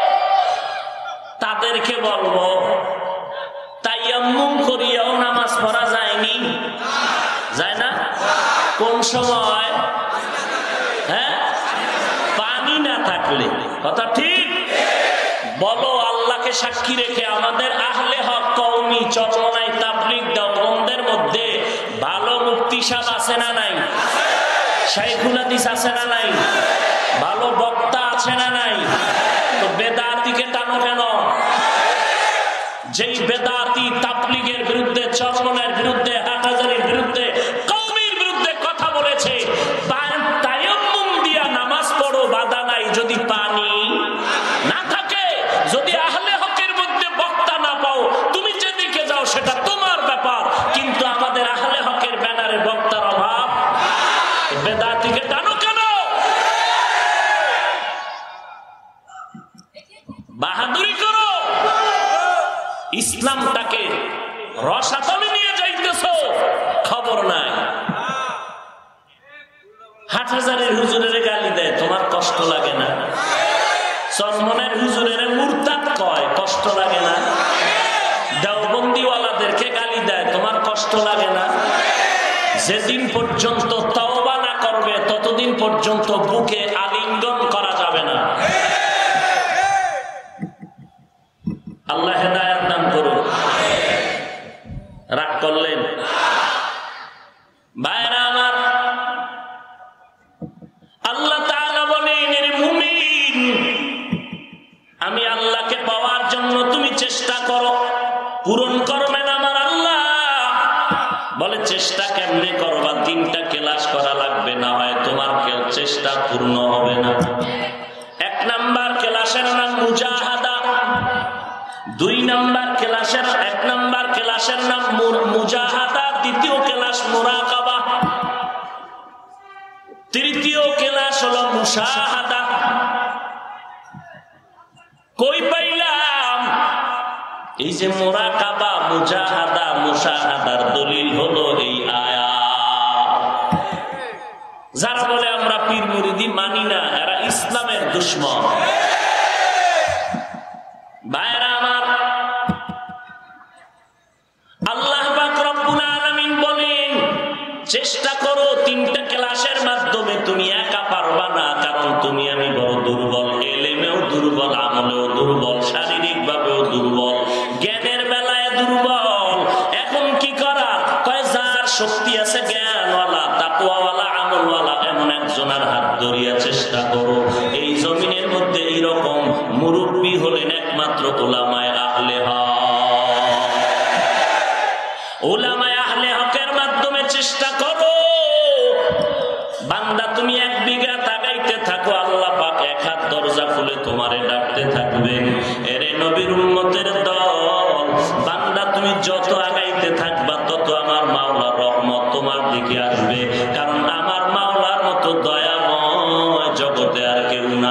তাদেরকে বলবো তায়াম্মুম করিয়াও নামাজ পড়া যায়নি, যায় না? কোন সময়? হ্যাঁ, পানি না থাকলে। কথা ঠিক বলো। আল্লাহকে সাক্ষী রেখে আমাদের আহলে হক, কওমি, চরমনাই, তাবলীগ, দেওবন্দের মধ্যে ভালো মুফতি সাহেব আছে না নাই? শাইখুল হাদিস আছে না নাই? ভালো বক্তা আছে না নাই? তো বেদাতিকে টানো কেন? যেই বেদাতি তাবলীগের বিরুদ্ধে, চরমনের বিরুদ্ধে, হাটহাজারির বিরুদ্ধে, কওমির বিরুদ্ধে কথা বলেছে, তায়াম্মুম দিয়া নামাজ পড়ো, বাধা নাই। যদি পানি না থাকে, যদি আহলে হকের মধ্যে বক্তা না পাও, তুমি যেদিকে যাও সেটা তোমার ব্যাপার, কিন্তু আমাদের আহলে হকের ব্যানারে বক্তার অভাব। বেদাতিকে টানো কেন? বাহাদুরি করো। ইসলামটাকে রসাতলে নিয়ে যাইতেছো, খবর নাই। হাটহাজারের হুজুরের গালি দেয়, তোমার কষ্ট লাগে না? চরমনের হুজুরের মুরতাদ কয়, কষ্ট লাগে না? দেওবন্দিওয়ালাদেরকে গালি দেয়, তোমার কষ্ট লাগে না? যেদিন পর্যন্ত তওবা না করবে ততদিন পর্যন্ত বুকে আলিঙ্গন করা যাবে না। আল্লাহ হেদায়েত দান করুন। রাগ করলেন? ভাইরা আমার, আল্লাহ তাআলা বলেন, এর মুমিন, আমি আল্লাহকে পাওয়ার জন্য তুমি চেষ্টা করো, পূরণ করবেন আমার আল্লাহ। বলে চেষ্টা কেমনে করবা? 3টা ক্লাস করা লাগবে, না হয় তোমার চেষ্টা পূর্ণ হবে না। 1 নাম্বার ক্লাসের নাম মুজাহাদা, 2 নাম্বার ক্লাসের 1 নাম্বার ক্লাসের নাম মুজাহাদা, 2য় ক্লাস মুরাকাবা, 3য় ক্লাস হলো মুশাহাদা। কই পাইলাম? এই যে মুরাকাবা, মুজাহাদা, মুশাহাদার দলিল হলো এই আয়াত। যারা বলে আমরা পীর মুরিদি মানি না, এরা ইসলামের দুশমন। ভাইরা আমার, আল্লাহ পাক রব্বুল আলামিন বলেন, চেষ্টা করো তিনটা ক্লাসের মাধ্যমে, তুমি একা পারবা না, কারণ তুমি আমি বড় দুর্বল, এলেমেও দুর্বল, আমলেও দুর্বল, শারীরিক ভাবেও দুর্বল, জ্ঞানের বেলায় দুর্বল। এখন কি করা? কয় যার শক্তি আছে, জ্ঞানওয়ালা, তাকওয়াওয়ালা, আমলওয়ালা, এমন একজনের হাত ধরিয়া চেষ্টা করো। এই জমিনের মধ্যে এইরকম মুরব্বী হলেন একমাত্র উলামায়ে আহলে হক। উলামায়ে আহলে হকের মাধ্যমে চেষ্টা করো। বান্দা তুমি 1 বিঘা তাকাইতে থাকো, আল্লাহ পাক 1 হাত দরজা খুলে তোমারে ডাকতে থাকবেন। এরে নবীর উম্মতের দল, বান্দা তুমি যত আগাইতে থাকবা তত আমার মাওলার রহমত তোমার দিকে আসবে, কারণ আমার মাওলার মতো দয়াময় জগতে আর কেউ না।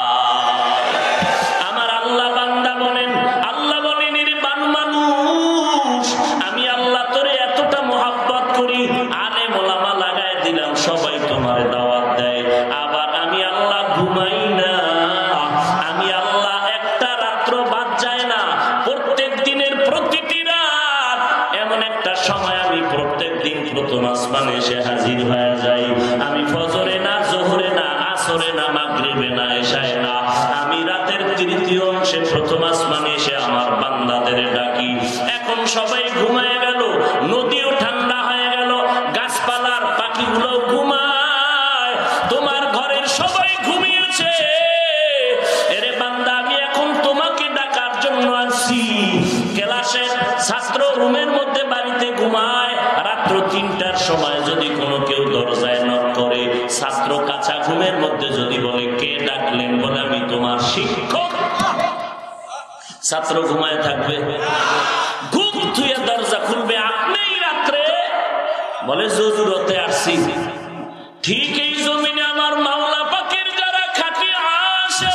আমার আল্লাহ বান্দা বলেন, আল্লাহ বলেন, এর মানুষ, আমি আল্লাহ তোরে এতটা মোহাব্বত করি, আলেম ওলামা লাগায় দিলাম, সবাই তোমার দাওয়াত দেয়, আবার আমি আল্লাহ ঘুমাই না। আমি আল্লাহ একটা রাত্র বাদ যায় না, প্রত্যেক দিনের প্রতিটি রাত এমন একটা সময় আমি প্রত্যেক দিন প্রথম আসমানে এসে হাজির হয়ে যাই। আমি ফজরে না, জোহরে না, আসরে না, মাগরিবে না, এশায় না, আমি রাতের 3য় অংশে প্রথম আসমানে এসে আমার বান্দাদের ডাকি। এখন সবাই ঘুমায় গেল, নদীও ঠান্ডা হয়ে গেল, গাছপালার পাখিগুলো ঘুমায়, তোমার ঘরের সবাই ঘুমিয়েছে। এরে বান্দা, আমি এখন তোমাকে ডাকার জন্য আসছি। ক্লাসের ছাত্র রুমের মধ্যে বাড়িতে ঘুমায়, রাত্র 3টার সময় যদি কোনো কেউ দরজায় নক করে, ছাত্র কাঁচা ঘুমের মধ্যে যদি বলে কে ডাকলেন, বলে আমি তোমার শিক্ষক, ছাত্র ঘুমায় থাকবে? ঘুম থুয়ে দরজা খুলবে, আপনি রাত্রে বলে জরুরতে আসছি। ঠিক এই জমিনে আমার মাওলা পাকের যারা খাঁটি আসে,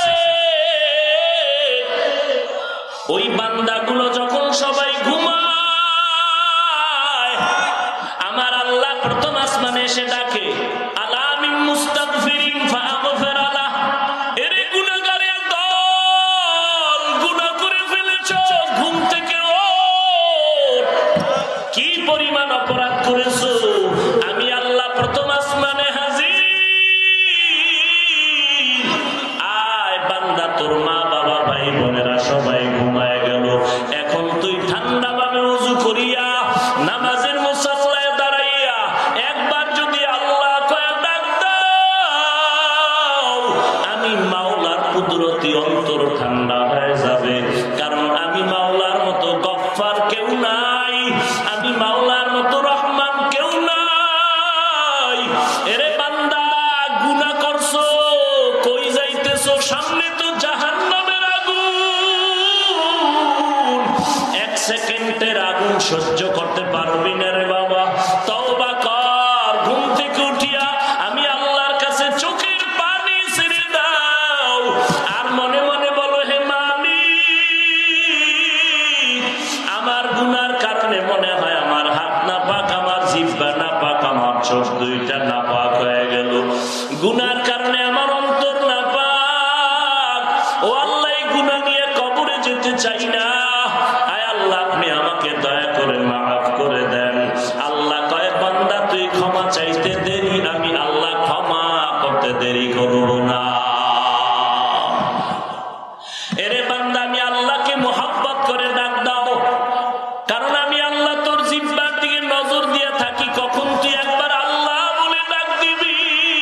ওই বান্দাগুলো যখন সবাই ঘুমায়, আমার আল্লাহ প্রথম আসমানে এসে ডাকে, আলা মিন মুস্তাগফিরিন ফাগফির আলাহ। এরে গুনাহগারের দল, গুনাহ করে ফেলেছো, ঘুম থেকে ওঠ, কি পরিমাণ অপরাধ করেছো, আমি আল্লাহ প্রথম আসমানে হাজির। আয় বান্দা, তোর মা বাবা ভাই বোনেরা সবাই ঘুমায় গেল, এখন তুই ঠান্ডা ভাবে ওযু করিয়া নামাজের মুসাল্লায় দাঁড়াইয়া একবার যদি আল্লাহ কয়ে ডাক দাও, আমি মাওলার কুদরতি অন্তর ঠান্ডা হয়ে যাবে, কারণ আমি মাওলার মতো গফফার কেউ নাই, আমি মাওলার মতো রহমান কেউ নাই। এরে বান্দা, গুনাহ করছো, কই যাইতেছো? সামনে তো জাহান্নামের আগুন, 1 সেকেন্ডের আগুন সহ্য করতে পারবি না রে বাবা, তওবা কর। ঘুম থেকে উঠিয়া আমি আল্লাহর কাছে চোখের পানি ছেড়ে দাও, আর মনে মনে বলো, হে মালিক, আমার গুনার কারণে মনে হয় আমার হাত না পাক, আমার জিহ্বা না পাক, আমার চোখ দুইটা না পাক হয়ে গেল, গুনার কারণে আমার অন্তর না পাক। ও আল্লাহ, এই গুনাহ নিয়ে কবরে যেতে চাই না, আয় আল্লাহ আপনি আমাকে দয়া করে মাফ করে দেন। আল্লাহ কয়, বান্দা তুই ক্ষমা চাইতে দেরি, আমি আল্লাহ ক্ষমা করতে দেরি করব না। এরে বান্দা, আমি আল্লাহকে মোহাব্বত করে ডাক দাও, কারণ আমি আল্লাহ তোর জিহ্বার দিকে নজর দিয়ে থাকি, কখন তুই একবার আল্লাহ বলে ডাক দিবি।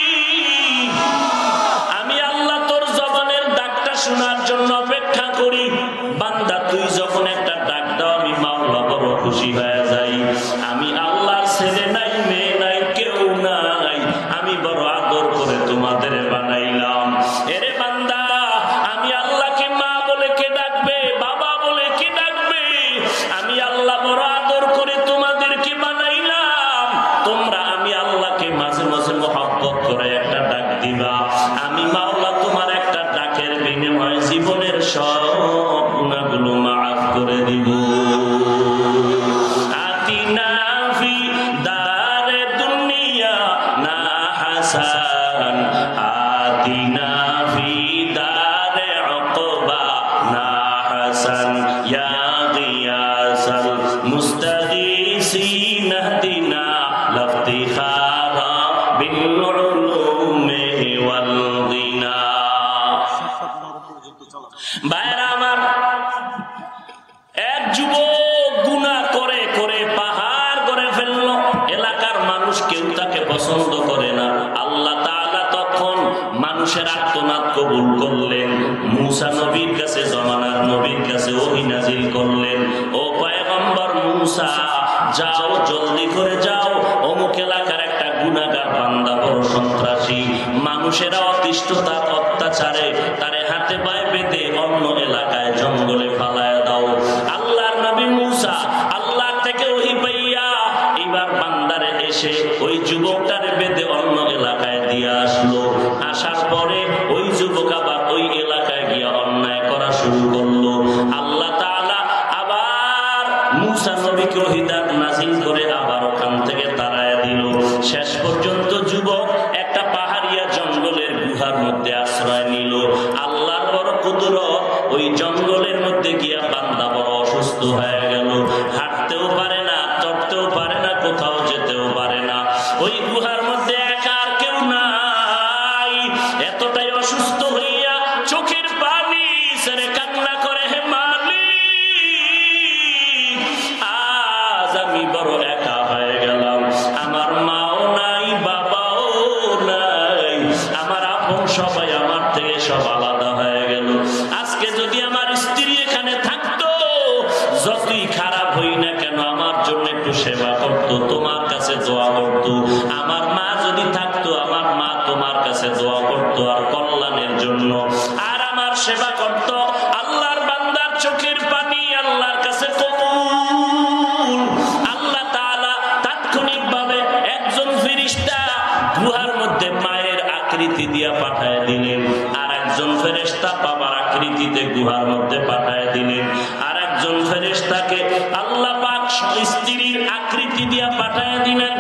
আমি আল্লাহ তোর জবানের ডাকটা শোনার জন্য অপেক্ষা করি। বান্দা, তুই যখন একটা ডাক দাও, আমি মাওলা বড় খুশি হয়ে যাই। আমি আল্লাহর ছেলে নাই, মেয়ে নাই, কেউ নাই, আমি বড় আদর করে তোমাদের বানাইলাম। এরে বান্দা, আমি আল্লাহকে মা বলে কে ডাকবে, বাবা বলে কে ডাকবে, আমি আল্লাহ বড় আদর করে তোমাদেরকে বানাইলাম। তোমরা আমি আল্লাহকে মাঝে মাঝে মোহাব্বত করে একটা ডাক দিবা, আমি মাওলা তোমার একটা ডাকের বিনিময়ে জীবনের সব গুনাহগুলো মাফ করে দিব। আতিনা ফি দারে ভাইরা আমার, এক যুবক গুনাহ করে করে পাহাড় করে ফেললো। এলাকার মানুষ কেউ তাকে পছন্দ করে না। আল্লাহ তাআলা তখন মানুষের আর্তনাদ কবুল করলেন। মূসা নবীর কাছে, জমানার নবীর কাছে ওহী নাযিল করলেন, ও পয়গম্বর মূসা, যাও, জলদি করে যাও, অমুক এলাকার একটা গুনাহগার বান্দা বড় সন্ত্রাসী, মানুষেরা অতিষ্ঠতা অত্যাচারে তারে হাতে পায়ে বেঁধে অন্য এলাকায় জঙ্গলে ফালায়া দাও। আল্লাহর নবী মূসা আল্লাহ থেকে ওহী পাইয়া এইবার বান্দারে এসে ওই যুবকটারে বেঁধে অন্য এলাকায় দিয়ে আসলো। আসার পরে ওই যুবক আবার ওই এলাকায় গিয়া অন্যায় করা শুরু করলো। আল্লাহ তাআলা আবার মূসা নবীকে ওহী নাযিল করে আবার ওখান থেকে তাড়ায় দিল। শেষ পর্যন্ত যুবক একটা পাহাড়িয়া জঙ্গলের গুহার মধ্যে আশ্রয় নিল। আল্লাহর বড় কুদরত, ওই জঙ্গলের মধ্যে গিয়া বান্দা বড় অসুস্থ হয়ে গেল। হাঁটতেও পারে না, চড়তেও পারে না, কোথাও যেতেও পারে না। ওই গুহার মধ্যে একা, আর কেউ নাই। এতটাই অসুস্থ হইয়া চোখের পানি ছেড়ে কান্না করে, হে মালিক, আজ আমি বড় একা হয়ে গেলাম। আমার মাও নাই, বাবাও নাই, আমার আপন সবাই আমার থেকে সব আলাদা হয়ে গেল। আজকে যদি আমার স্ত্রী এখানে থাকতো, যতই খারাপ হই না কেন আমার জন্য একটু সেবা করতো, তোমার কাছে দোয়া করতো। আমার মা যদি থাকতো, আমার মা তোমার কাছে দোয়া করতো আর কল্যাণের জন্য, আর আমার সেবা করতো। আল্লাহর বান্দার চোখের পানি আল্লাহর কাছে কবুল। আল্লাহ তাআলা তাৎক্ষণিকভাবে একজন ফেরেশতা গুহার মধ্যে মায়ের আকৃতি দিয়া পাঠায় দিলেন, আর একজন ফেরেশতা বাবার আকৃতিতে গুহার মধ্যে পাঠায় দিলেন, আর একজন ফেরেশতাকে আল্লাহ পাক স্ত্রীর আকৃতি দিয়া পাঠায় দিলেন।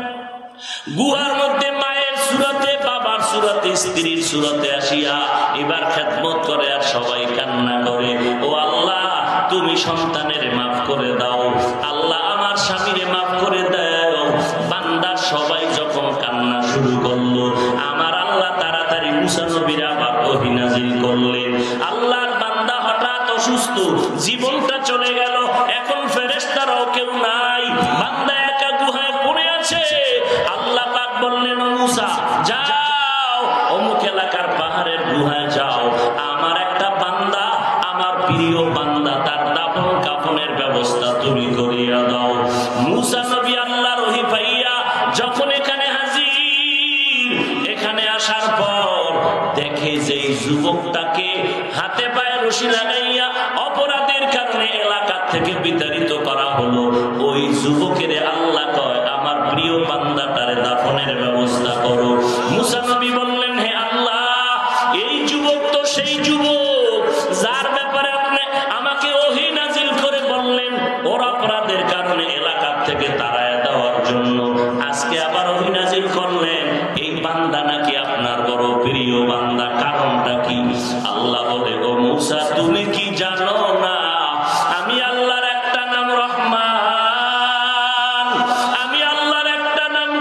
গুহার মধ্যে মায়ের সুরতে, বাবার সুরতে, স্ত্রীর সুরতে আসিয়া এবার খেদমত করে আর সবাই কান্না করে, ও আল্লাহ, তুমি সন্তানের মাফ করে দাও, আল্লাহ আমার স্বামীরে মাফ করে দাও। বান্দা সবাই যখন কান্না শুরু করলো, আমার আল্লাহ তাড়াতাড়ি মূসা নবীর আবার ওহী নাযিল করলেন। আল্লাহর বান্দা হঠাৎ অসুস্থ, জীবনটা চলে গেল, এখন ফেরেশতারাও কেউ নাই, বান্দা একা গুহায় পড়ে আছে। আল্লাহ পাক বললেন, ও মূসা, যাও, অমুক এলাকার পাহাড়ের গুহায় যাও, আমার একটা বান্দা, আমার প্রিয় বান্দা, তার দাফন কাফনের ব্যবস্থা তুমি করিয়া দাও। মূসা নবী আল্লাহর ওহী পাইয়া যখন এখানে হাজির, এখানে আসার পর দেখে যে এই যুবকটাকে হাতে পায়ে রশি লাগাইয়া অপরাধের কারণে এলাকা থেকে বিতাড়িত করা হলো, ওই যুবকের আল্লাহ কয়, আমার প্রিয় বান্দাটারে দাফনের ব্যবস্থা করো। মূসা নবী বললেন, হে আল্লাহ, এই যুবক তো সেই যুবক যার ব্যাপারে আপনি আমাকে ওহী নাযিল করে বললেন ওর অপরাধের কারণে এলাকা থেকে তাড়ায় দেওয়ার জন্য। আজকে আবার ওহী নাযিল করলেন, এই বান্দা নাকি আপনার বড় প্রিয় বান্দা, কারণটা কি? আল্লাহ বলে, ও মূসা, তুমি কি জানো না আমি আল্লাহর একটা নাম রহমান, আমি আল্লাহর একটা নাম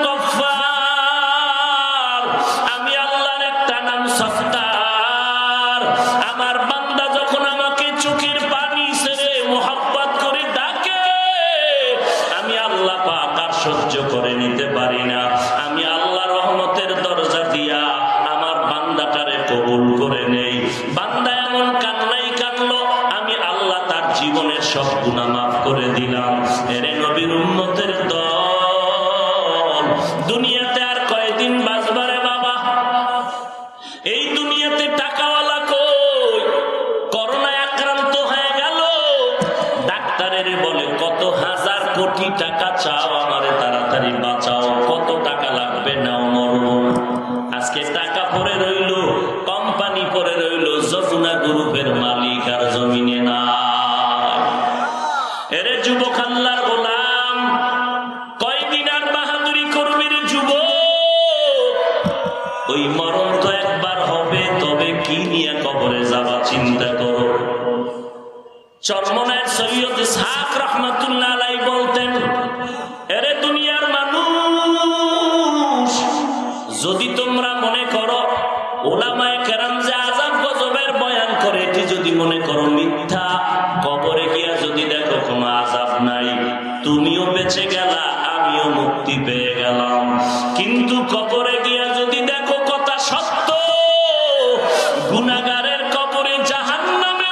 গফফার, আমি আল্লাহর একটা নাম সত্তার। আমার বান্দা যখন আমাকে চোখের পানি ছেড়ে মোহাব্বত করে ডাকে, আমি আল্লাহ পাক আর সহ্য করে নিতে পারি না। আমি আল্লাহ রহমতের দরজা দিয়া আমার বান্দাটারে কবুল করে নেই। বান্দা এমন কান্নাই কাঁদলো, আমি আল্লাহ তার জীবনের সব গুনাহ মাফ করে দিলাম। এরে নবীর উম্মতের দল, দুনিয়াতে আর কয়দিন বাঁচবারে বাবা? এই দুনিয়াতে টাকাওয়ালা কই? করোনায় আক্রান্ত হয়ে গেল, ডাক্তারের বলে কত হাজার কোটি টাকা চাও, আমারে তাড়াতাড়ি বাঁচাও, কত টাকা লাগবে নাও, মরব। আজকে টাকা পড়ে রইল, কোম্পানি পড়ে রইল, যমুনা গ্রুপের মালিক আর জমিনে না। এরে যুবক আল্লাহর গোলাম, কয়দিন আর বাহাদুরি করবি রে যুবক? ওই মরণ তো একবার হবে, তবে কি নিয়ে কবরে যাবা চিন্তা করো। চরমনায়ের সৈয়দ ইসহাক রাহমাতুল্লাহ আলাইহি বলতেন, এরে দুনিয়ার মানুষ, যদি তোমরা মনে করো ওলামায়ে কেরাম যে আযাব গজবের বয়ান করে এটি যদি মনে করো মিথ্যা, কবরে গিয়া যদি দেখো কোনো আযাব নাই, তুমিও বেঁচে গেলা, আমিও মুক্তি পেয়ে গেলাম। কিন্তু কবরে গিয়া যদি দেখো কথা সত্য, গুনাহগারের কবরে জাহান্নামের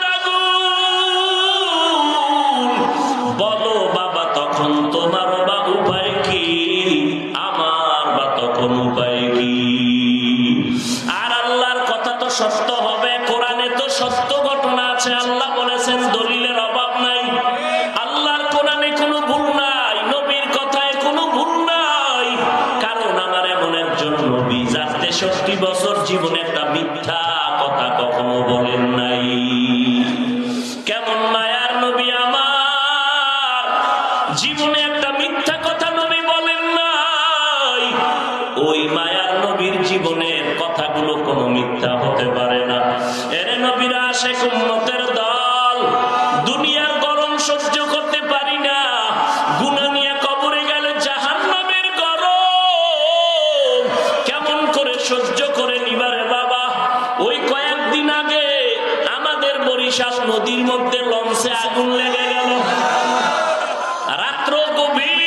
আগুন, বলো বাবা তখন তোমার বা উপায় কি, আমার বা তখন উপায় কি? আর আল্লাহর কথা তো সত্য হবে, কোরআনে তো সত্য ঘটনা আছে, আল্লাহ বলেছেন, দলিলের অভাব নাই। আল্লাহর কোরআনে কোনো ভুল নাই, নবীর কথায় কোনো ভুল নাই। কারণ আমার এমন একজন নবী যার 63 বছর জীবনে একটা মিথ্যা কথা কখনো বলেন নাই। কেমন মায়ার নবী আমার, জীবনে একটা মিথ্যা কথা নবী বলেন নাই। ওই মায়ার নবীর জীবনের কথাগুলো কোনো মিথ্যা হতে পারে না। এরে নবীরা আশিক উম্মতের দল, দুনিয়ার গরম সহ্য করতে পারি না, গুনাহ নিয়ে কবরে গেলে জাহান্নামের গরম কেমন করে সহ্য করে নিবারে বাবা? ওই কয়েকদিন আগে আমাদের বরিশাল নদীর মধ্যে লঞ্চে আগুন লেগে গেল, রাত্র গভীর,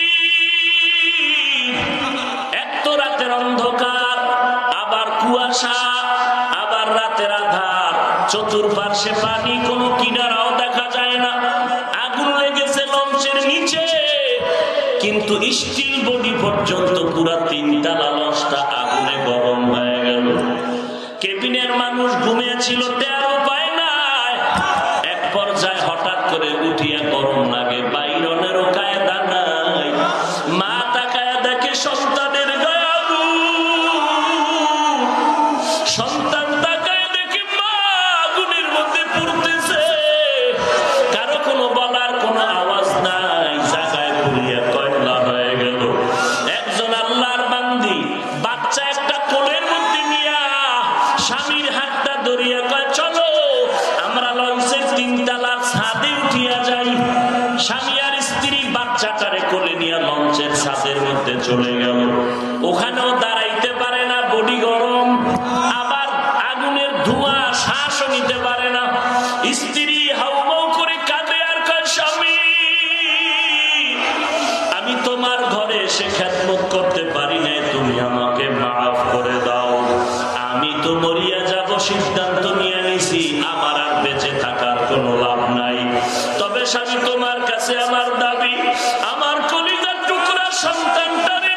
এক তো রাতের অন্ধকার, আবার কুয়াশা, আবার রাতের আধার, চতুর্পার্শ্বে পানি, কোনো কিনারাও দেখা যায় না। আগুন লেগেছে লঞ্চের নিচে, কিন্তু স্টিল বডি পর্যন্ত পুরা 3 তলা লঞ্চটা আগুনে গরম হয়ে গেল। কেবিনের মানুষ ঘুমিয়েছিল, টেরও পায় নাই। এক পর্যায়ে হঠাৎ করে উঠিয়া গরম লাগে, বাইরনেরও কায়দা নাই। মা তাকায়া দেখে সন্তানের গায়ে আগুন, সন্তান তাকায় দেখে মা আগুনের মধ্যে পড়তেছে, কারো কোনো বলার কোনো আওয়াজ নাই, জায়গায় পুড়িয়া কয়লা হয়ে গেল। একজন আল্লাহর বান্দি বাচ্চা একটা কোলের মধ্যে নিয়া স্বামীর হাতটা ধরিয়া কয়, চলো আমরা লঞ্চের 3 তলার ছাদে উঠিয়া যাই। স্বামী আর স্ত্রী বাচ্চাটারে কোলে নিয়ে লঞ্চের ছাদের মধ্যে চলে গেল। ওখানেও দাঁড়াইতে পারে না, বডি গরম, আবার আগুনের ধোঁয়া, শ্বাসও নিতে পারে না। স্ত্রী হাউমাউ করে কাঁদে আর কয়, স্বামী আমি তোমার ঘরে এসে খেদমত করতে পারি নাই, তুমি আমাকে মাফ করে দাও। আমি তো মরিয়া যাব, সিদ্ধান্ত নিয়ে নিছি, আমার আর বেঁচে থাকার কোনো লাভ নাই। তবে স্বামী তোমার কাছে আমার দাবি, আমার কলিজার টুকরা সন্তানটারে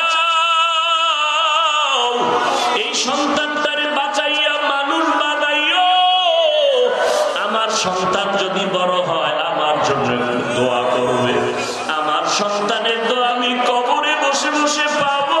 বাঁচাও। এই সন্তানটারে বাঁচাইয়া মানুষ বানাইও। আমার সন্তান যদি বড় হয় আমার জন্য দোয়া করবে, আমার সন্তানের দোয়া আমি কবরে বসে বসে পাবো।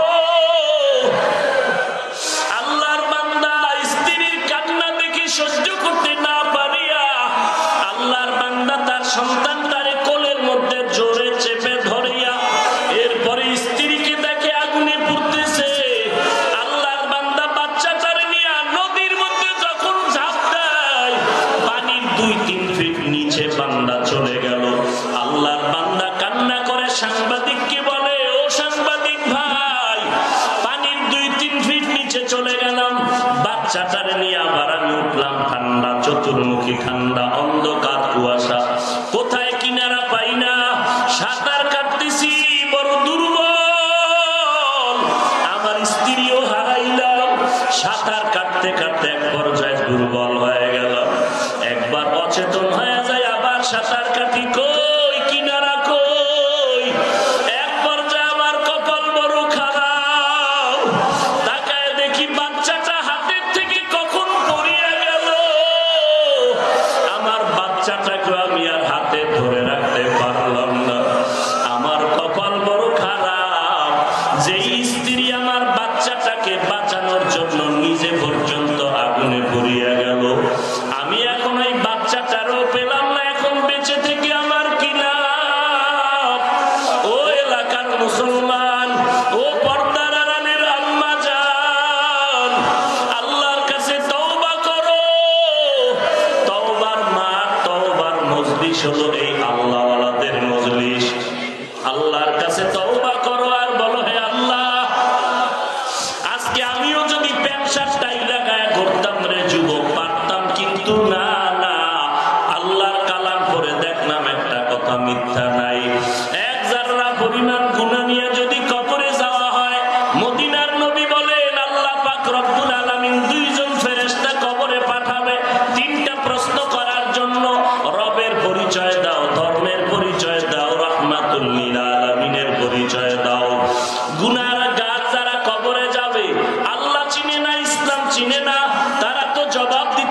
আল্লাহর বান্দা স্ত্রীর কান্না দেখে সহ্য করতে না পারিয়া আল্লাহর বান্দা তার সন্তানটারে কোলের মধ্যে জোরে চেপে ধরিয়া, এরপরে স্ত্রীকে দেখে আগুনে পুড়তেছে। আল্লাহর বান্দা বাচ্চাটারে নিয়ে নদীর মধ্যে যখন ঝাঁপ দেয়, পানির 2-3 ফিট নিচে বান্দা চলে গেল। আল্লাহর বান্দা কান্না করে সাংবাদিককে বলে, ও সাংবাদিক ভাই, পানির 2-3 ফিট নিচে চলে গেলাম, বাচ্চাটারে নিয়ে আবার আমি উঠলাম, ঠান্ডা, চতুর্মুখী ঠান্ডা, অন্ধকার, কুয়াশা, কোথায় কিনারা পাই না, সাঁতার কাটতেছি, বড় দুর্বল, আমার স্ত্রীও হারাইলাম। সাঁতার কাটতে কাটতে এক পর্যায়ে দুর্বল হয়ে গেল, একবার অচেতন হয়ে যায়, আবার সাঁতার কাটি, কই কিনারা কই। এক পর্যায়ে আমার কপাল বড় খারাপ, তাকায় দেখি বাচ্চাটা হাতের থেকে কখন পড়িয়া গেল। আমার বাচ্চাটাকে আমি আর হাতে ধরে রাখতে পারলাম না। আমার কপাল বড় খারাপ, যে স্ত্রী আমার বাচ্চাটাকে বাঁচানোর জন্য নিজে পর্যন্ত আগুনে পড়িয়া গেল, আমি এখন এই বাচ্চাটার উপরে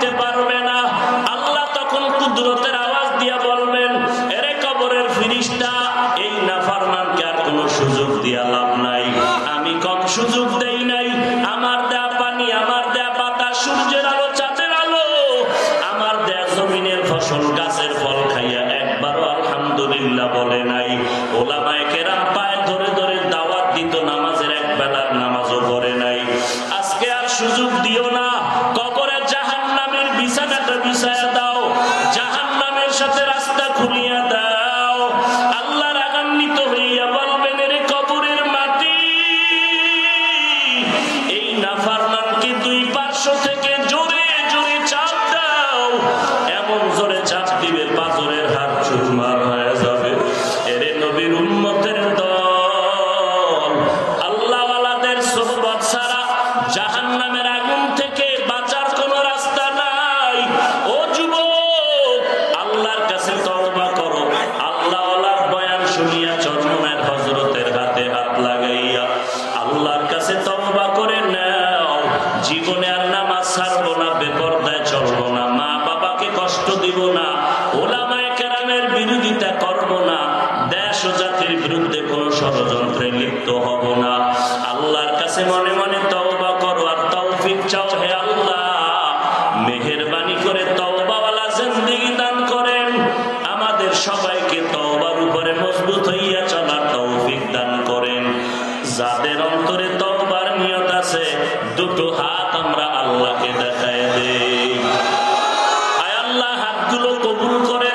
উঠতে পারবে না। আল্লাহ তখন কুদরতের আওয়াজ দিয়া বলবেন, এরে কবরের ফিরিস্তা, এই নাফরমানকে আর কোনো সুযোগ দিয়া লাভ নাই। আমি কম সুযোগ দেই নাই। আমার দেয়া পানি, আমার দেয়া পাতা, সূর্যের আলো, চাঁদের আলো, আমার দেয়া জমিনের ফসল, গাছের ফল খাইয়া একবারও আলহামদুলিল্লাহ বলে নাই। ওলামায়ে কেরাম পায়ে ধরে ধরে দাওয়াত দিত, নামাজের এক বেলার নামাজও পড়ে নাই। আজকে আর সুযোগ দিও না। কবরে জাহান্নামের বিছানাটা বিছায়া দাও, জাহান্নামের সাথে রাস্তা খুলিয়া দাও। আল্লাহ রাগান্বিত হইয়া বলবেন, এর কবরের মাটি, এই নাফরমানকে দুই পার্শ্ব থেকে জোরে জোরে চাপ দাও। এমন জোরে চাপ দিবে পাথরের হাত চুরমার হয়ে যাবে। এরে নবীর উম্মতের দল, আল্লাহওয়ালাদের সোহবত ছাড়া জাহান্নামের আগুন থেকে বাঁচার কোনো রাস্তা নাই। ও যুবক, আল্লাহর কাছে তওবা করো। আল্লাহওয়ালার বয়ান শুনিয়া চরমনের হযরতের হাতে হাত লাগাইয়া আল্লাহর কাছে তওবা করে নাও। জীবনে আর নামাজ ছাড়বো না, বেপরদায় চলবো না, মা বাবাকে কষ্ট দিব না, ওলামায়ে কেরামের বিরোধিতা করব না, দেশ ও জাতির বিরুদ্ধে কোনো ষড়যন্ত্রে লিপ্ত হব না। আল্লাহর কাছে মনে মনে তওবা করো আর তৌফিক চাও। হে আল্লাহ, মেহেরবানি করে তওবাওয়ালা জিন্দেগি দান করেন। আমাদের সবাইকে তওবার উপরে মজবুত হইয়া চলার তৌফিক দান করেন। যাদের অন্তরে তওবার নিয়ত আছে, দুটো হাত আমরা আল্লাহকে দেখায় দেই। আয় আল্লাহ, হাতগুলো কবুল করে